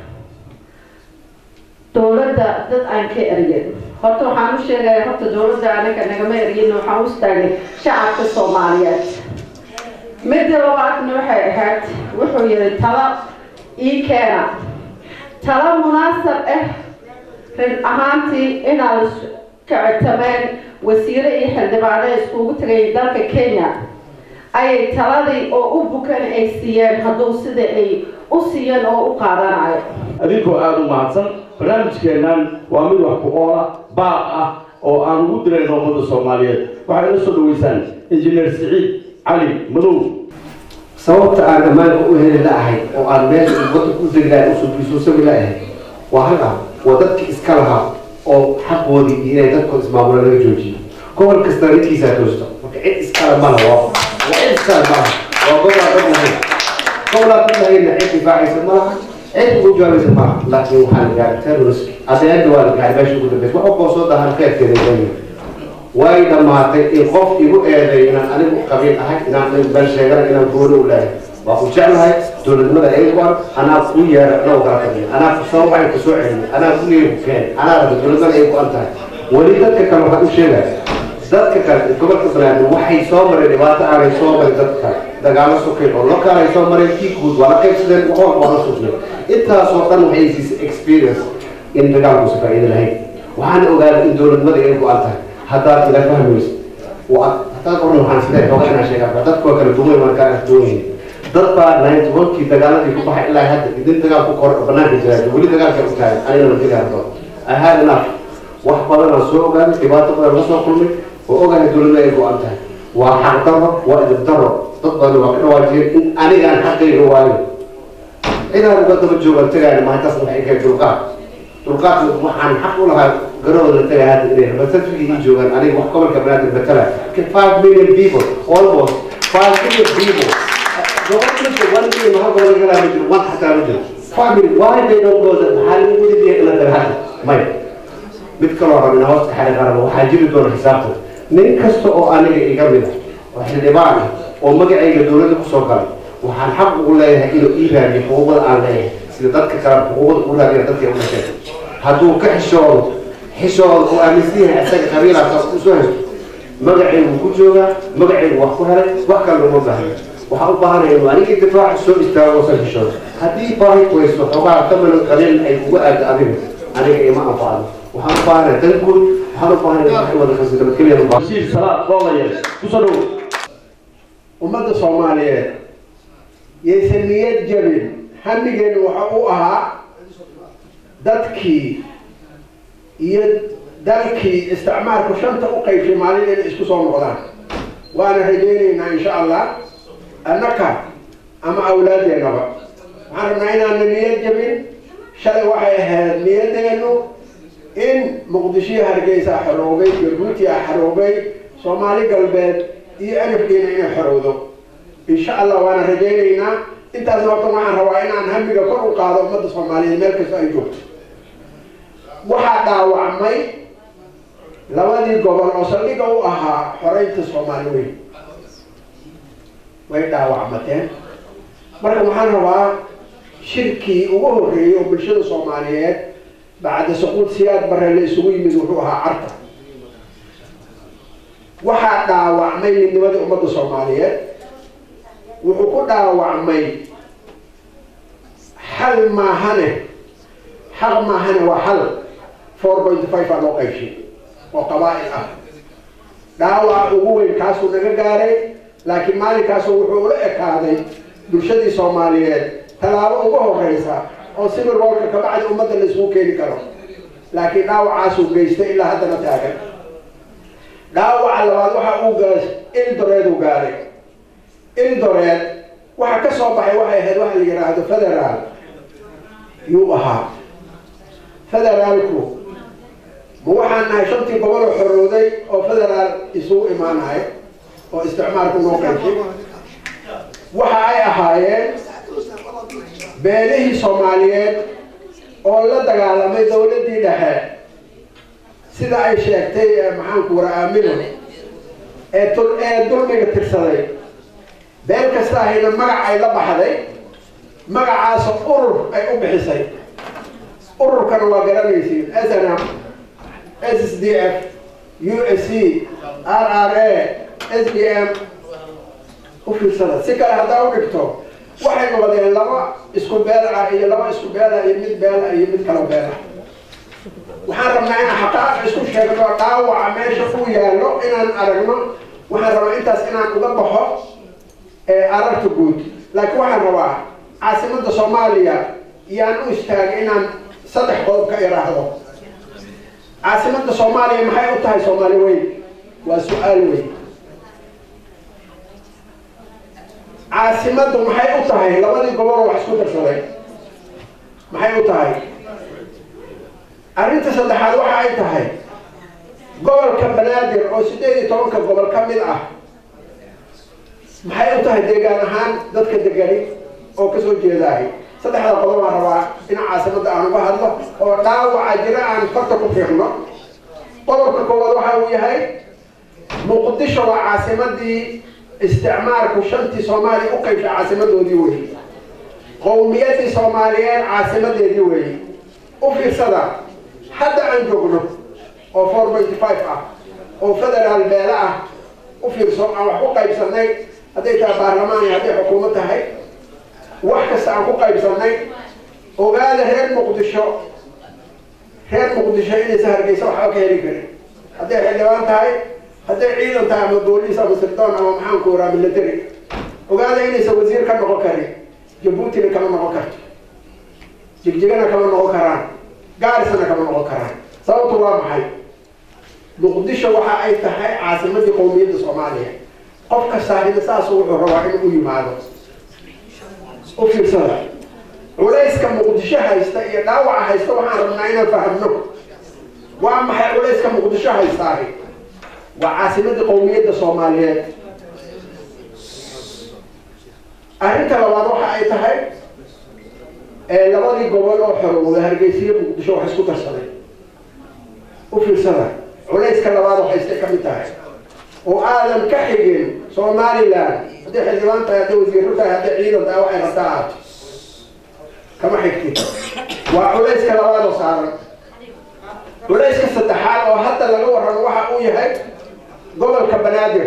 dowladda dad aan ka eryin horta waxaan u sheegayaa horta dowladda anaga nagama eryin waxaan u istaagnay shacabka Soomaaliyeed midda labaadna waxay ahayd wuxuu yiri tala ii keena tala munaasab rin ahaantii inaad ka codtameen wasiire iyo xildhibaano iskugu tagay dalka Kenya ay taladii oo u bukan ay siiyeen hadduu sida ay u siiyeen oo u qaadanayo adinkoo aad u mahadsan barnaamijkeennan waa mid wax ku oola baaq ah oo aan ugu dirayno ummadda Soomaaliyeed waxay la soo dhaweysaan injineer Siciid Cali Madow sababta aan ammaanka u heli lahayd oo aan meesha ummadda ku degnaay u suubiso lahayd waa halka wadadka iska lahaa oo xaqoodii inay dadku ismaamulaan laga joojiyo gobol kasta ninkiisa toosto marka cid iskala ma laha waa cid iskala ma laha waa gobolaa dad lahayn cid difaacaysa ma laha cid ugu jawaabaysa ma laha laakiin waxaa la gaaray terrorist adeega waa la gaaray meesha ugu dambaysa wax walboo soo dahan qeybkeeda leeyahay way dhamaatay in qof igu eeday inaan anigu qabiil ahay inaan bal sheegana inaan gooni u leeyahay waa ku jeclahay dowladnimada ay ku anaa ku yeera anoo kala tabiyo anaa ku soo waxay ku soo celiyay anaa ku leeyahay keen anaa rabbi dowladnimada ay ku antahay wali dadka kale waxaan u sheegay dadka kale gobolka Banaadir waxay soo mareen dhibaato aanay soo marin dadka dagaalo sokay oo local ay soo mareen kii guud waa la qaybsadeen waxaan la soo intaas oo dhan waxay siisay experience in dagaalku si faa'iido lahayn waxaan ogaaday in dowladnimada ay ku antahay haddaad ila fahmayso haddaad oran waxaan sidee xogaa inaan sheegaa dadku waa kala duwan markaan afduunayn dad baa 91kii dagaaladii ku baxay ilaa hadda idin dagaal ku kor banaanka jiraa weli dagaalka u taagan anigana ma digaarto I had enough wax badan aan soo ogaaday dhibaato badan la soo kulmay oo ogahay dowladda ay go'an tahay waa xaq darro waa idib darro dad badan waa ka dhawaajiyeen in anigaan xaqayga waayo cidaan uga daba joogaan tagayna maantaas waxay kahay dulqaadka waxaan xaq u lahaa garooda tagay hadda inay representative joogaan aniga wax gobolka Banaadir matala 5 million people almost 5 million people gobolka 1 million ma gobolka kala mid one xataa mid family why they don't go that hal wadi ila daraha may mid kale oo rabina hoos xaray qarabo waxa jiri doona xisaabta nin kasta oo aniga iga mid ah xildhibaan oo magacayga dowladda ku soo galay waxaan xaq u leeyahay inuu ii raadiyo xuquuqda aan leeyahay sida dadka kale xuquuqda u raadiyo dadka u dhashay hadduu ka xishoodo oo aaminsan yahay isaga qabiilkaas u soo haysto magacaygu ku joogaa magacaygu wax ku helay wax kale lama baahna waxaan u baahanahay inuu aniga difaaca soo istaago oo xishoodo haddii baahi wayso xogaa tamana qabiil ay ugu aado adiga aniga ima anfacdo waxaan u baahanahay danguud waxaan u baahanahay wax wada khasida kaliya bashir salaad doolaye ku soo dhow ummadda Soomaaliyeed yeysan niyad jabin hamigeenu waxa uu ahaa dadkii iyo dalkii isticmaalku shanta u qaybshay maalin inay isku soo noqdaan waana rajaynaynaa insha Allah annaka ama awlaadeennaba waxaan rabnaa inaan niyad jabin shalay waxay ahayd niyadeenu in Muqdisho Hargeysa xoroobay Jabuuti xoroobay Soomaali galbeed iyo anafkeena inay xorowdo insha Allah waana rajaynaynaa intaas waxaan rabaa inaan hamiga kor u qaado ummadda Soomaaliyeed meel kasta ay joogto waxaa dhaawacmay labadii gobol oo saldhigga u ahaa xoreynta Soomaali weyn way dhaawacmateen marka waxaan rabaa shirkii ugu horreeyay oo bulshada Soomaaliyeed bacda suquud siyaad barre la isugu yimid wuxuu ahaa Carta waxaa dhaawacmay midnimadii ummadda Soomaaliyeed wuxuu ku dhaawacmay xal maahane xaq maahane waa xal 4.5 aan loo qaybshay oo qabaa'il ah dhaawac ugu weyn kaasuu naga gaaray laakiin maalinkaasuu wuxuu ula ekaaday bulshadii Soomaaliyeed talaabo ugu horeysa oo civil warka ka bacdi ummadda la isugu keeni karo laakiin dhaawacaasuu geystay ilaa haddana taagan dhaawaca labaad waxa uu gaaray ildoreed uu gaaray ildoreed waxa ka soo baxay waxay ahayd waxa la yiraahdo federaal yuu ahaa federaalku ma waxaan nahay shantii gobol oo xorowday oo federaal isugu imaanahay oo isticmaalku noo qaybsay waxa ay ahaayeen beelihii Soomaaliyeed oo la dagaalamay dawladdii dhexe sida ay sheegtay maxaan ku waraamino dulmiga tirsaday beel kasta ahayna magac ay la baxday magacaas urur ay u bixisay ururkan waa garanaysiin SNM SSDF USC RRA SDM u fiirsada si kale haddaa u dhigto waxay noqdeen laba isku beel ah iyo laba isku beel ah iyo mid beel ah iyo mid kala beel ah waxaan rabnaa inaan xaqaaqa isku sheegno dhaawaca meesha ku yaallo inaan aragno waxaan rabaa intaas inaan uga baxo aragta guud laakiin waxaan rabaa caasimadda Soomaaliya iyaan u istaagay inaan saddex qodob ka iraahdo caasimadda Soomaaliya maxay u tahay Soomaali weyn waa su'aal weyn caasimaddu maxay u tahay labadii gobol wax isku darsaday maxay u tahay arrinta saddexaad waxa ay tahay gobolka Banaadir oo 18 gobol ka mid ah maxay u tahay deegaan ahaan dadka degani oo ka soo jeedaay saddexda qodob aan rabaa in caasimadda aan uga hadlo oo dhaawaca jira aan farta ku fiirno qodobka koowaad waxa uu yahay Muqdisho waa caasimadii isticmaalku shantii Soomaali u qaybshay caasimadoodii weey qowmiyadii Soomaaliyeed caasimadeedii weey u fiirsada hadda aan joogno oo 4.5 ah oo federaal beela ah u fiirso aan wax ku qaybsanay hadday tahay baarlamaan iyo hadday xukuumad tahay wax kasta aan ku qaybsanay ogaada reer Muqdisho inaysan Hargeysa waxba ka heli karin hadday xildhibaan tahay hadday ciidan tahay ama booliis ama sirdoon ama maxaan ku waraa military ogaada inaysan wasiir ka noqon karin Jabuutina kama noqon karto jigjigana kama noqon karaan Gaarisana kama noqon karaan sababtu waa maxay Muqdisho waxa ay tahay caasimadii qowmiyadda Soomaaliya qof kasta hada saas uu rabaa inuu yimaado u fiirsada culayska Muqdisho haysta iyo dhaawaca haysta waxaan rabnaa inaan fahamno waa maxay culayska Muqdisho haysta waa caasimadii qowmiyadda Soomaaliyeed arrinta labaad waxa ay tahay labadii gobol oo xorowday Hargeysa iyo Muqdisho wax isku darsaday u fiirsada culayska labaad waxay iska ka mid tahay oo aadan ka xigin Somaliland hadii xildhibaan tahay hadii wasiir tahay hadii ciidan tahay waxay rabtaa kama xigtin waa culayska labaad oo saaran culayska saddexaad oo hadda laga warramo waxa uu yahay gobolka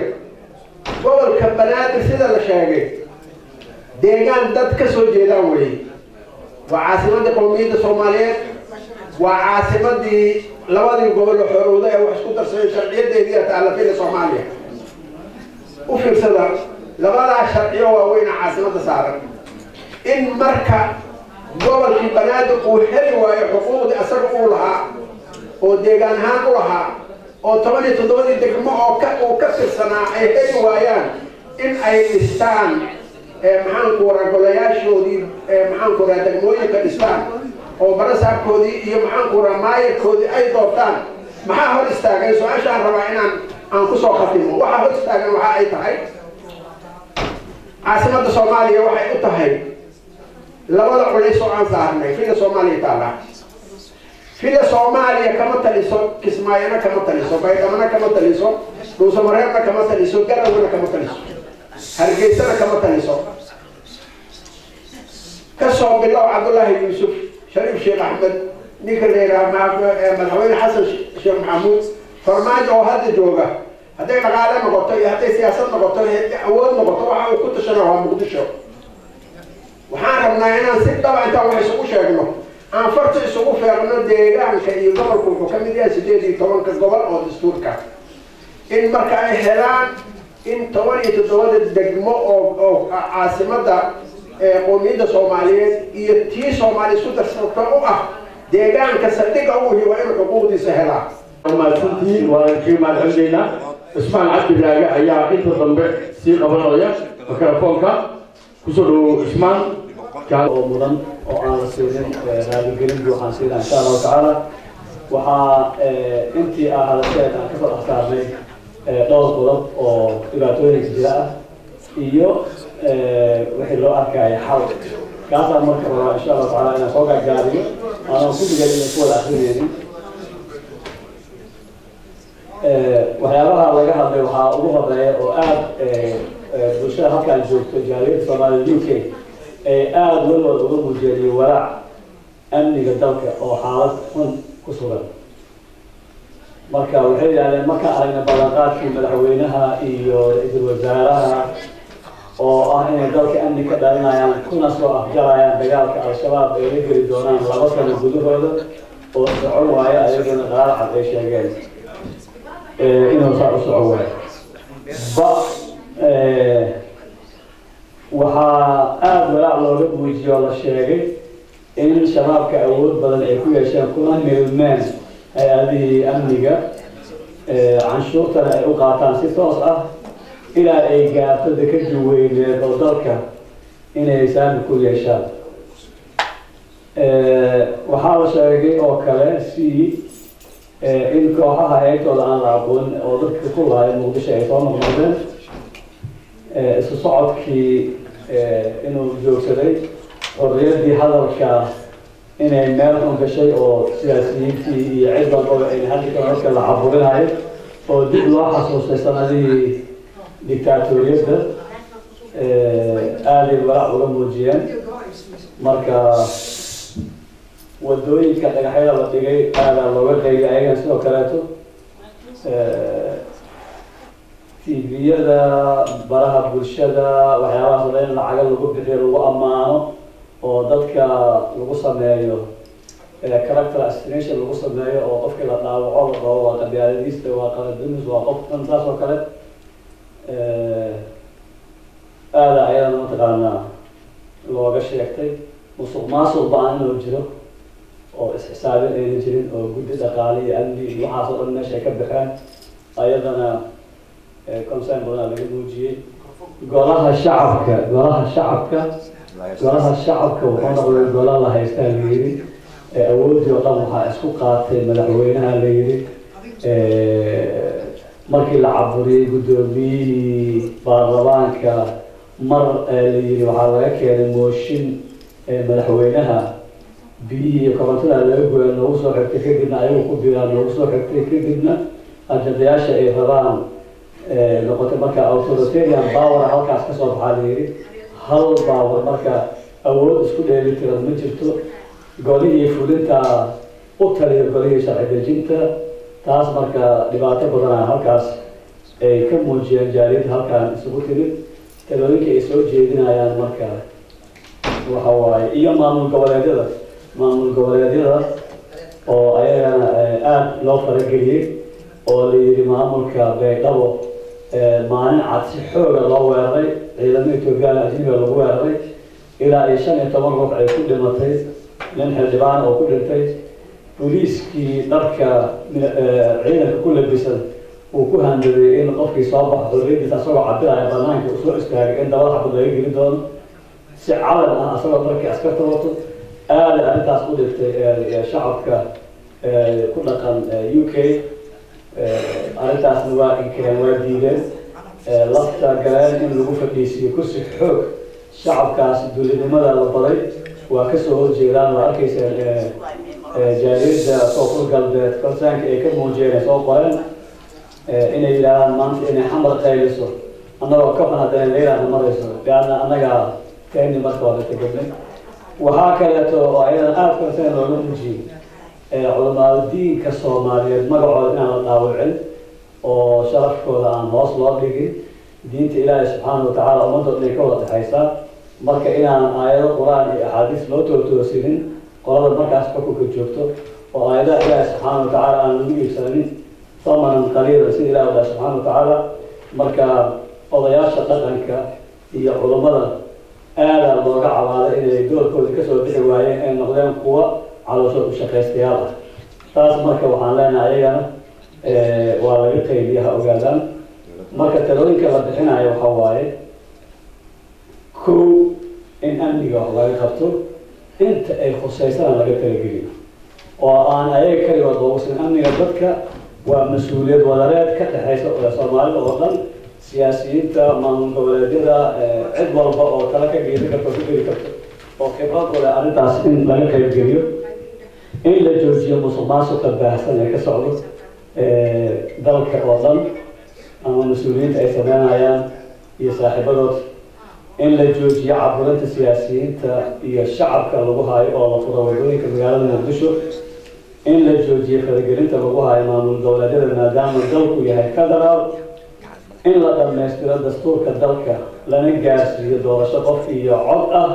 Banaadir sida la sheegay deegaan dad ka soo jeedaan weey waa caasimadda qowmiyadda Soomaaliyeed waa caasimadii labadii gobol oo xorowday wax isku darsaday sharciyadeedii taalafida Soomaaliya u fiirsada labada sharciyo waa weyn caasimadda saaran in marka gobolkii Banaadir uu heli waayo xuquuqdii asaga uu lahaa oo deegaan ahaan u lahaa oo 17 degmo oo ka tirsanaa ay heli waayaan in ay dhistaan maxaan ku waraa golayaashoodii maxaan ku waraa degmooyinka dhistaan oo barasaabkoodii iyo maxaan ku waraa maayirkoodii ay doortaan maxaa hor istaagay su'aashaan rabaa inaan ku soo khatimo waxa hor istaagan waxa ay tahay caasimadda Soomaaliya waxay u tahay labada culays oo aan saarnay fila Soomaaliya taala fila Soomaaliya kama taliso Kismaayana kama taliso Baydhabo kama taliso Dhuusamareebna kama taliso Garowe kama taliso Hargeysana kama taliso kasoo bilow Cabdullaahi Yuusuf Shariif Sheekh Axmed ninka leeyahay madaxweyne Xasan Sheekh Maxamuud farmaajo oo hadda jooga hadday dhaqaale noqoto iyo hadday siyaasad noqoto awood noqoto waxa uu ku tashanaa waa Muqdisho waxaan rabnaa inaan si dhab intaan wax isugu sheegno aan farta isugu feerno deegaanka iyo gobolku wuxuu ka mid yahay 18 gobol oo dastuurka in marka ay helaan in 17 degmo oo caasimadda qowmiyadda Soomaaliyeed iyo tii Soomaali isku darsato u ah deegaanka saldhigga uu yahay in xuquuqdiisa helaan mahadsantihiin waan kaga mahadcelinaynaa ismaan cabdi raage ayaa inta dambe sii qabanaya mikrofoonka kusoo dhawow ismaan oo mudan oo aan la siinin raaligelin waxaan siinaa insha allahu tacaala waxaa intii ah hadasheed aan kasoo dhexsaarnay dhowr qodob oo dhibaatooyinka jira ah iyo wixii loo arkaya xal kaasaan marka rabaa insha allahu tacaala inaan soo gaagaariyo aanan ku digay inay ku wada akrinaynin waxyaabaha laga hadlay waxaa ugu horeeya oo aada bulshada halkaan joogto jaaliyadda soomaalida UK ay aada walwal uga muujiyeen walaac amniga dalka oo xaalad xun ku sugan marka waxay yidhahdeen markaan aragna ballanqaadkii madaxweynaha iyo ra-iisul wasaaraha oo ah inay dalka amni ka dhalinayaan kuna soo afjarayaan dagaalka al-shabaab ay la geli doonaan 2 sano gudahooda oo socon waaya ayagana qaar xad ay sheegeen inuu saa u socon waayo waxaa aada walaac looga muujiyo oo la sheegay in shabaabka awood badan ay ku yeesheen kuna milmeen hay-adihii amniga canshuurtana ay u qaataan si toos ah ilaa ay gaarto dekadi weyneed oo dalka inay saami ku yeeshaan waxaa la sheegay oo kale in kooxaha heegtooda aan la aqoon oo dadka ku lahay muqdisho ay soo noqnoqdeen isu socodkii inuu joogsaday xorriyaddii hadalka inay meel xun gashay oo siyaasiyiintii iyo cid walbaba ay halka dadka la caburinayo oo dib loo xasuustay sanadihii dictaatoriyadda aaday walaac uga muujiyeen marka wadooyinka dhagaxyada la dhigay aadaa looga qeybiyay ayagana sidoo kaleeto tviyada baraha bulshada waxyaabahaas oo dhan in lacaga lagu bixiyo lagu ammaano oo dadka lagu sameeyo character assassination lagu sameeyo oo qofkii la dhaawaco la rabo waa qabyaaladiista waa qaladumis waa qof dhan saas oo kale aada ayadana mataqaanaa looga sheegtay musuq maasuq ba-an inuu jiro oo is-xisaabin ayna jirin oo guddi dhaqaale iyo amni iyo waxaas oo dhan meesha ay ka baxeen ayadana concern badan laga muujiyey golaha shacabka wuxuu noqday gola la haystaa la yidhi awoodii oo dhan waxaa isku qaatay madaxweynaha la yidhi markii la caburiyey guddoomiyihii baarlamaanka mar la yidhi waxaa laga keenay mooshin madaxweynaha biyihii iyo korontada laga gooya noogu soo xigtay kadibna ayagu ku biraan noogu soo xigtay kadibna ajandayaasha ay rabaan noqotay marka authoritarian power halkaas ka soo baxaa la yidhi hal power marka awood isku dheeli tiran ma jirto golihii fulinta u taliya golihii sharci dejinta taas marka dhibaato badana halkaas ay ka muujiyeen jaaliyadda halkaan isugu timid talooyinka ay soo jeedinayaan marka waxa waaye iyo maamul goboleedyada oo ayagana aada loo farageliyey oo la yidhi maamulka baydhabo maalin cad si xooga loo weeraray ciidamo ethoobiyaana ajnabiga lagu weeraray ilaa iyo 15 ruux ay ku dhimatay nin xildhibaan oo ku dhintay booliiskii dharka ciidanka ku labisan uu ku handaday in qofkii soo baxo xorriyadiisa asagoo cabiraya banaanka uu soo istaagay in dabada xabad laga geli doono si calan ah asagoo dharkii askarta wato aada arrintaas u dhigtay shacabka ku dhaqan UK arrintaasna waa inkireen waa diideen lafta galeen in lagu fadhiisiyo kursi xoog shacabkaas dulinimada la baday waa kasoo horjeedaan waa arkayseen jaaliyadda koonfur galbeed korsaanka ay ka muujiyeen soo qoreen inay yidhaahdaan maanta inay xamar qayliso annagoo kafan haddana leylana marayso gaana annaga keeni marka hore tegebnay waxaa kaleeto oo ayadan aada korsaan looga muujiyey culamaada diinka soomaaliyeed magacooda inaan la dhaawicin oo sharafkooda aan hoos loo dhigin diinta ilaahay subxaana watacaala ummadooda inay ka wada dhexaysaa marka inaan aayado qur-aan iyo axaadiis loo toosinin qolada markaas xukunka joogto oo aayadaha ilaahay subxaana watacaala aan lagu iibsanin thamanan qaliilan sida ilahi odaa subxaana watacaala marka odayaasha dhaqanka iyo culammada aada looga cabaaday inay doorkooda kasoo bixi waayeen ay noqdeen kuwa calooshood u shaqaystayaal ah taas marka waxaan leenahay ayagana waa laga qaybiya ha ogaadaan marka talooyinka la bixinayo waxaa waaye kow in amniga wax laga qabto inta ay khuseysana laga talageliyo oo aan ayaga kaligood loogusin amniga dadka waa mas-uuliyad wadareed ka dhexaysa soomaalida oo dhan siyaasiyiinta maamul goboleedyada cid walba oo tala ka geedi karto ku geli karto oo khibrad u leh arrintaas in laga qaybgeliyo in la joojiyo musuqmaasuqa baahsan ee ka socdo dalka oo dhan ama mas-uuliyiinta ay sameynayaan iyo saaxiibadood in la joojiyo caburinta siyaasiyiinta iyo shacabka lagu hayo oo la furo wadooyinka magaalada muqdisho in la joojiyo faragelinta lagu hayo maamul goboleedyada maadaama dalku yahay federaal in la dhammaystiro dastuurka dalka lana gaarsiiyo doorasho qof iyo cod ah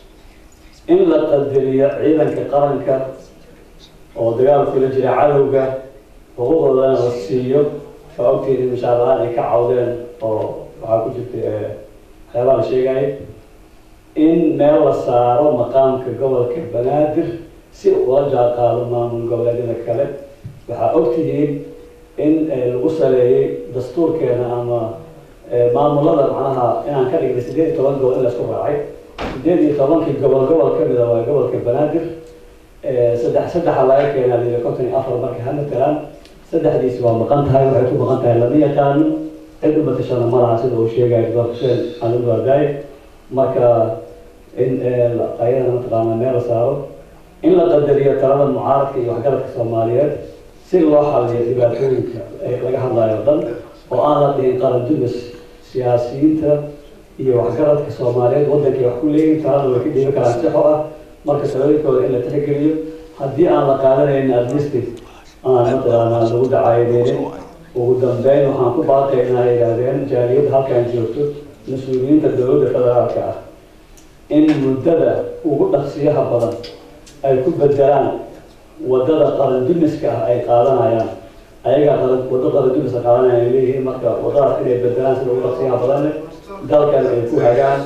in la qadariyo ciidanka qaranka oo dagaal kula jira cadowga xuquuqdoodana la siiyo waa ogtiin in insha allah ay ka cawdeen oo waxaa ku jirta waxyaabaa la sheegaya in meel la saaro maqaamka gobolka banaadir si ula jaanqaado maamul goboleedyada kale waxaa ogtihiin in lagu saleeyey dastuurkeena ama maamulada macnaha inaan ka dhignay 18 gobol in la isku raacay 18 gobol kamid ah waa gobolka banaadir saddex laga keenaa liida 54 marka hal matalan saddexdiisi waa maqan tahay waxay ku maqan tahay lama yaqaano cid u matashana ma laha sida uu sheegaya Dr. Hussein Ali Warday marka in ayadana mataqaana meel la saaro in la qadariyo talada mucaaradka iyo waxgaradka Soomaaliyeed si loo xalliyo dhibaatooyinka laga hadlayo dhan oo aan la dhihin qaran dumis siyaasiyiinta iyo waxgaradka Soomaaliyeed waddanka wax ku leeyihiin talada way ka dhiibi karaan sixo ah marka talooyinkooda in la tixgeliyo haddii aan la qaadanayn adlisti aan mataqaana lagu dacayadeyn ugu dambeyn waxaan ku baaqaynaa yidhaahdeen jaaliyadda halkaan joogto mas-uuliyiinta dowladda federaalka ah in muddada ugu dhaqsiyaha badan ay ku bedelaan wadada qaran dumiska ah ay qaadanayaan ayaga waddo qaran dumiska qaadanayaan ay leeyihiin marka wadadaas inay bedelaan sida ugu dhaqsiyaha badan dalkan ay ku hagaan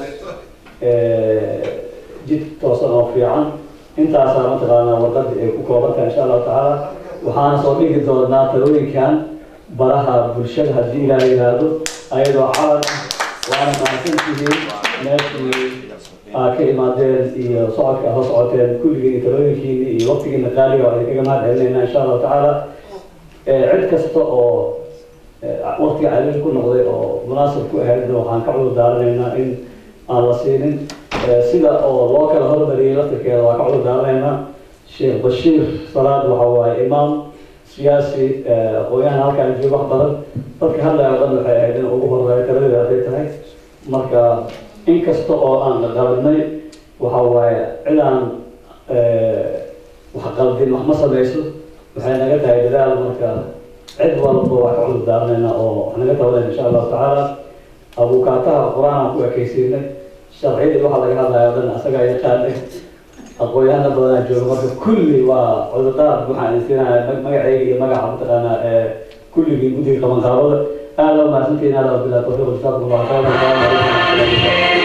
jid toosan oo fiican intaasaa mataqaanaa wadada ay ku koobantahay insha allahu tacaala waxaana soo dhigi doonaa talooyinkan baraha bulshada haddii ilaa yidhaahdo ayadoo calan waana mahadsantihiin meeshii aad ka imaadeen iyo socodka aad la socoteen kulligiin iyo talooyinkiini iyo waqtigiina qaaliga oo idinkaga mahad celinayna insha allahu tacaala cid kasta oo waqtiga caliil ku noqday oo munaasib ku ahaydna waxaan ka cudur daaranaynaa in aan la siinin sida oo loo kala hormariyey laftirkeeda waa ka cudur daaranaynaa sheekh bashiir salaad waxa waaye imaam siyaasi aqoon-yahan halkaan joogo wax badan dadka hadlaya o dhan waxay ahayd in ugu horeeyo taladeeda hadday tahay marka inkasta oo aan qalabnay waxa waaye cidaan wax qaldin wax ma samayso waxay naga tahay dadaal marka cid walba waa ka cudur daaranaynaa oo wax naga tabanayna insha allahu tacaala abuukaataha qur-aan aan ku ekaysiinay sharciyadii waxaa laga hadlaya o dhan asagaa yaqaanay aqoon-yahana badanaa jooga marka kulli waa cudurdaar waxaan insiinaya magacayga iyo magaca mataqaana kulligii guddiga qabanqaabada aada u mahadsantihiin aada bilahi tawfiiq jasaakum allahu khayran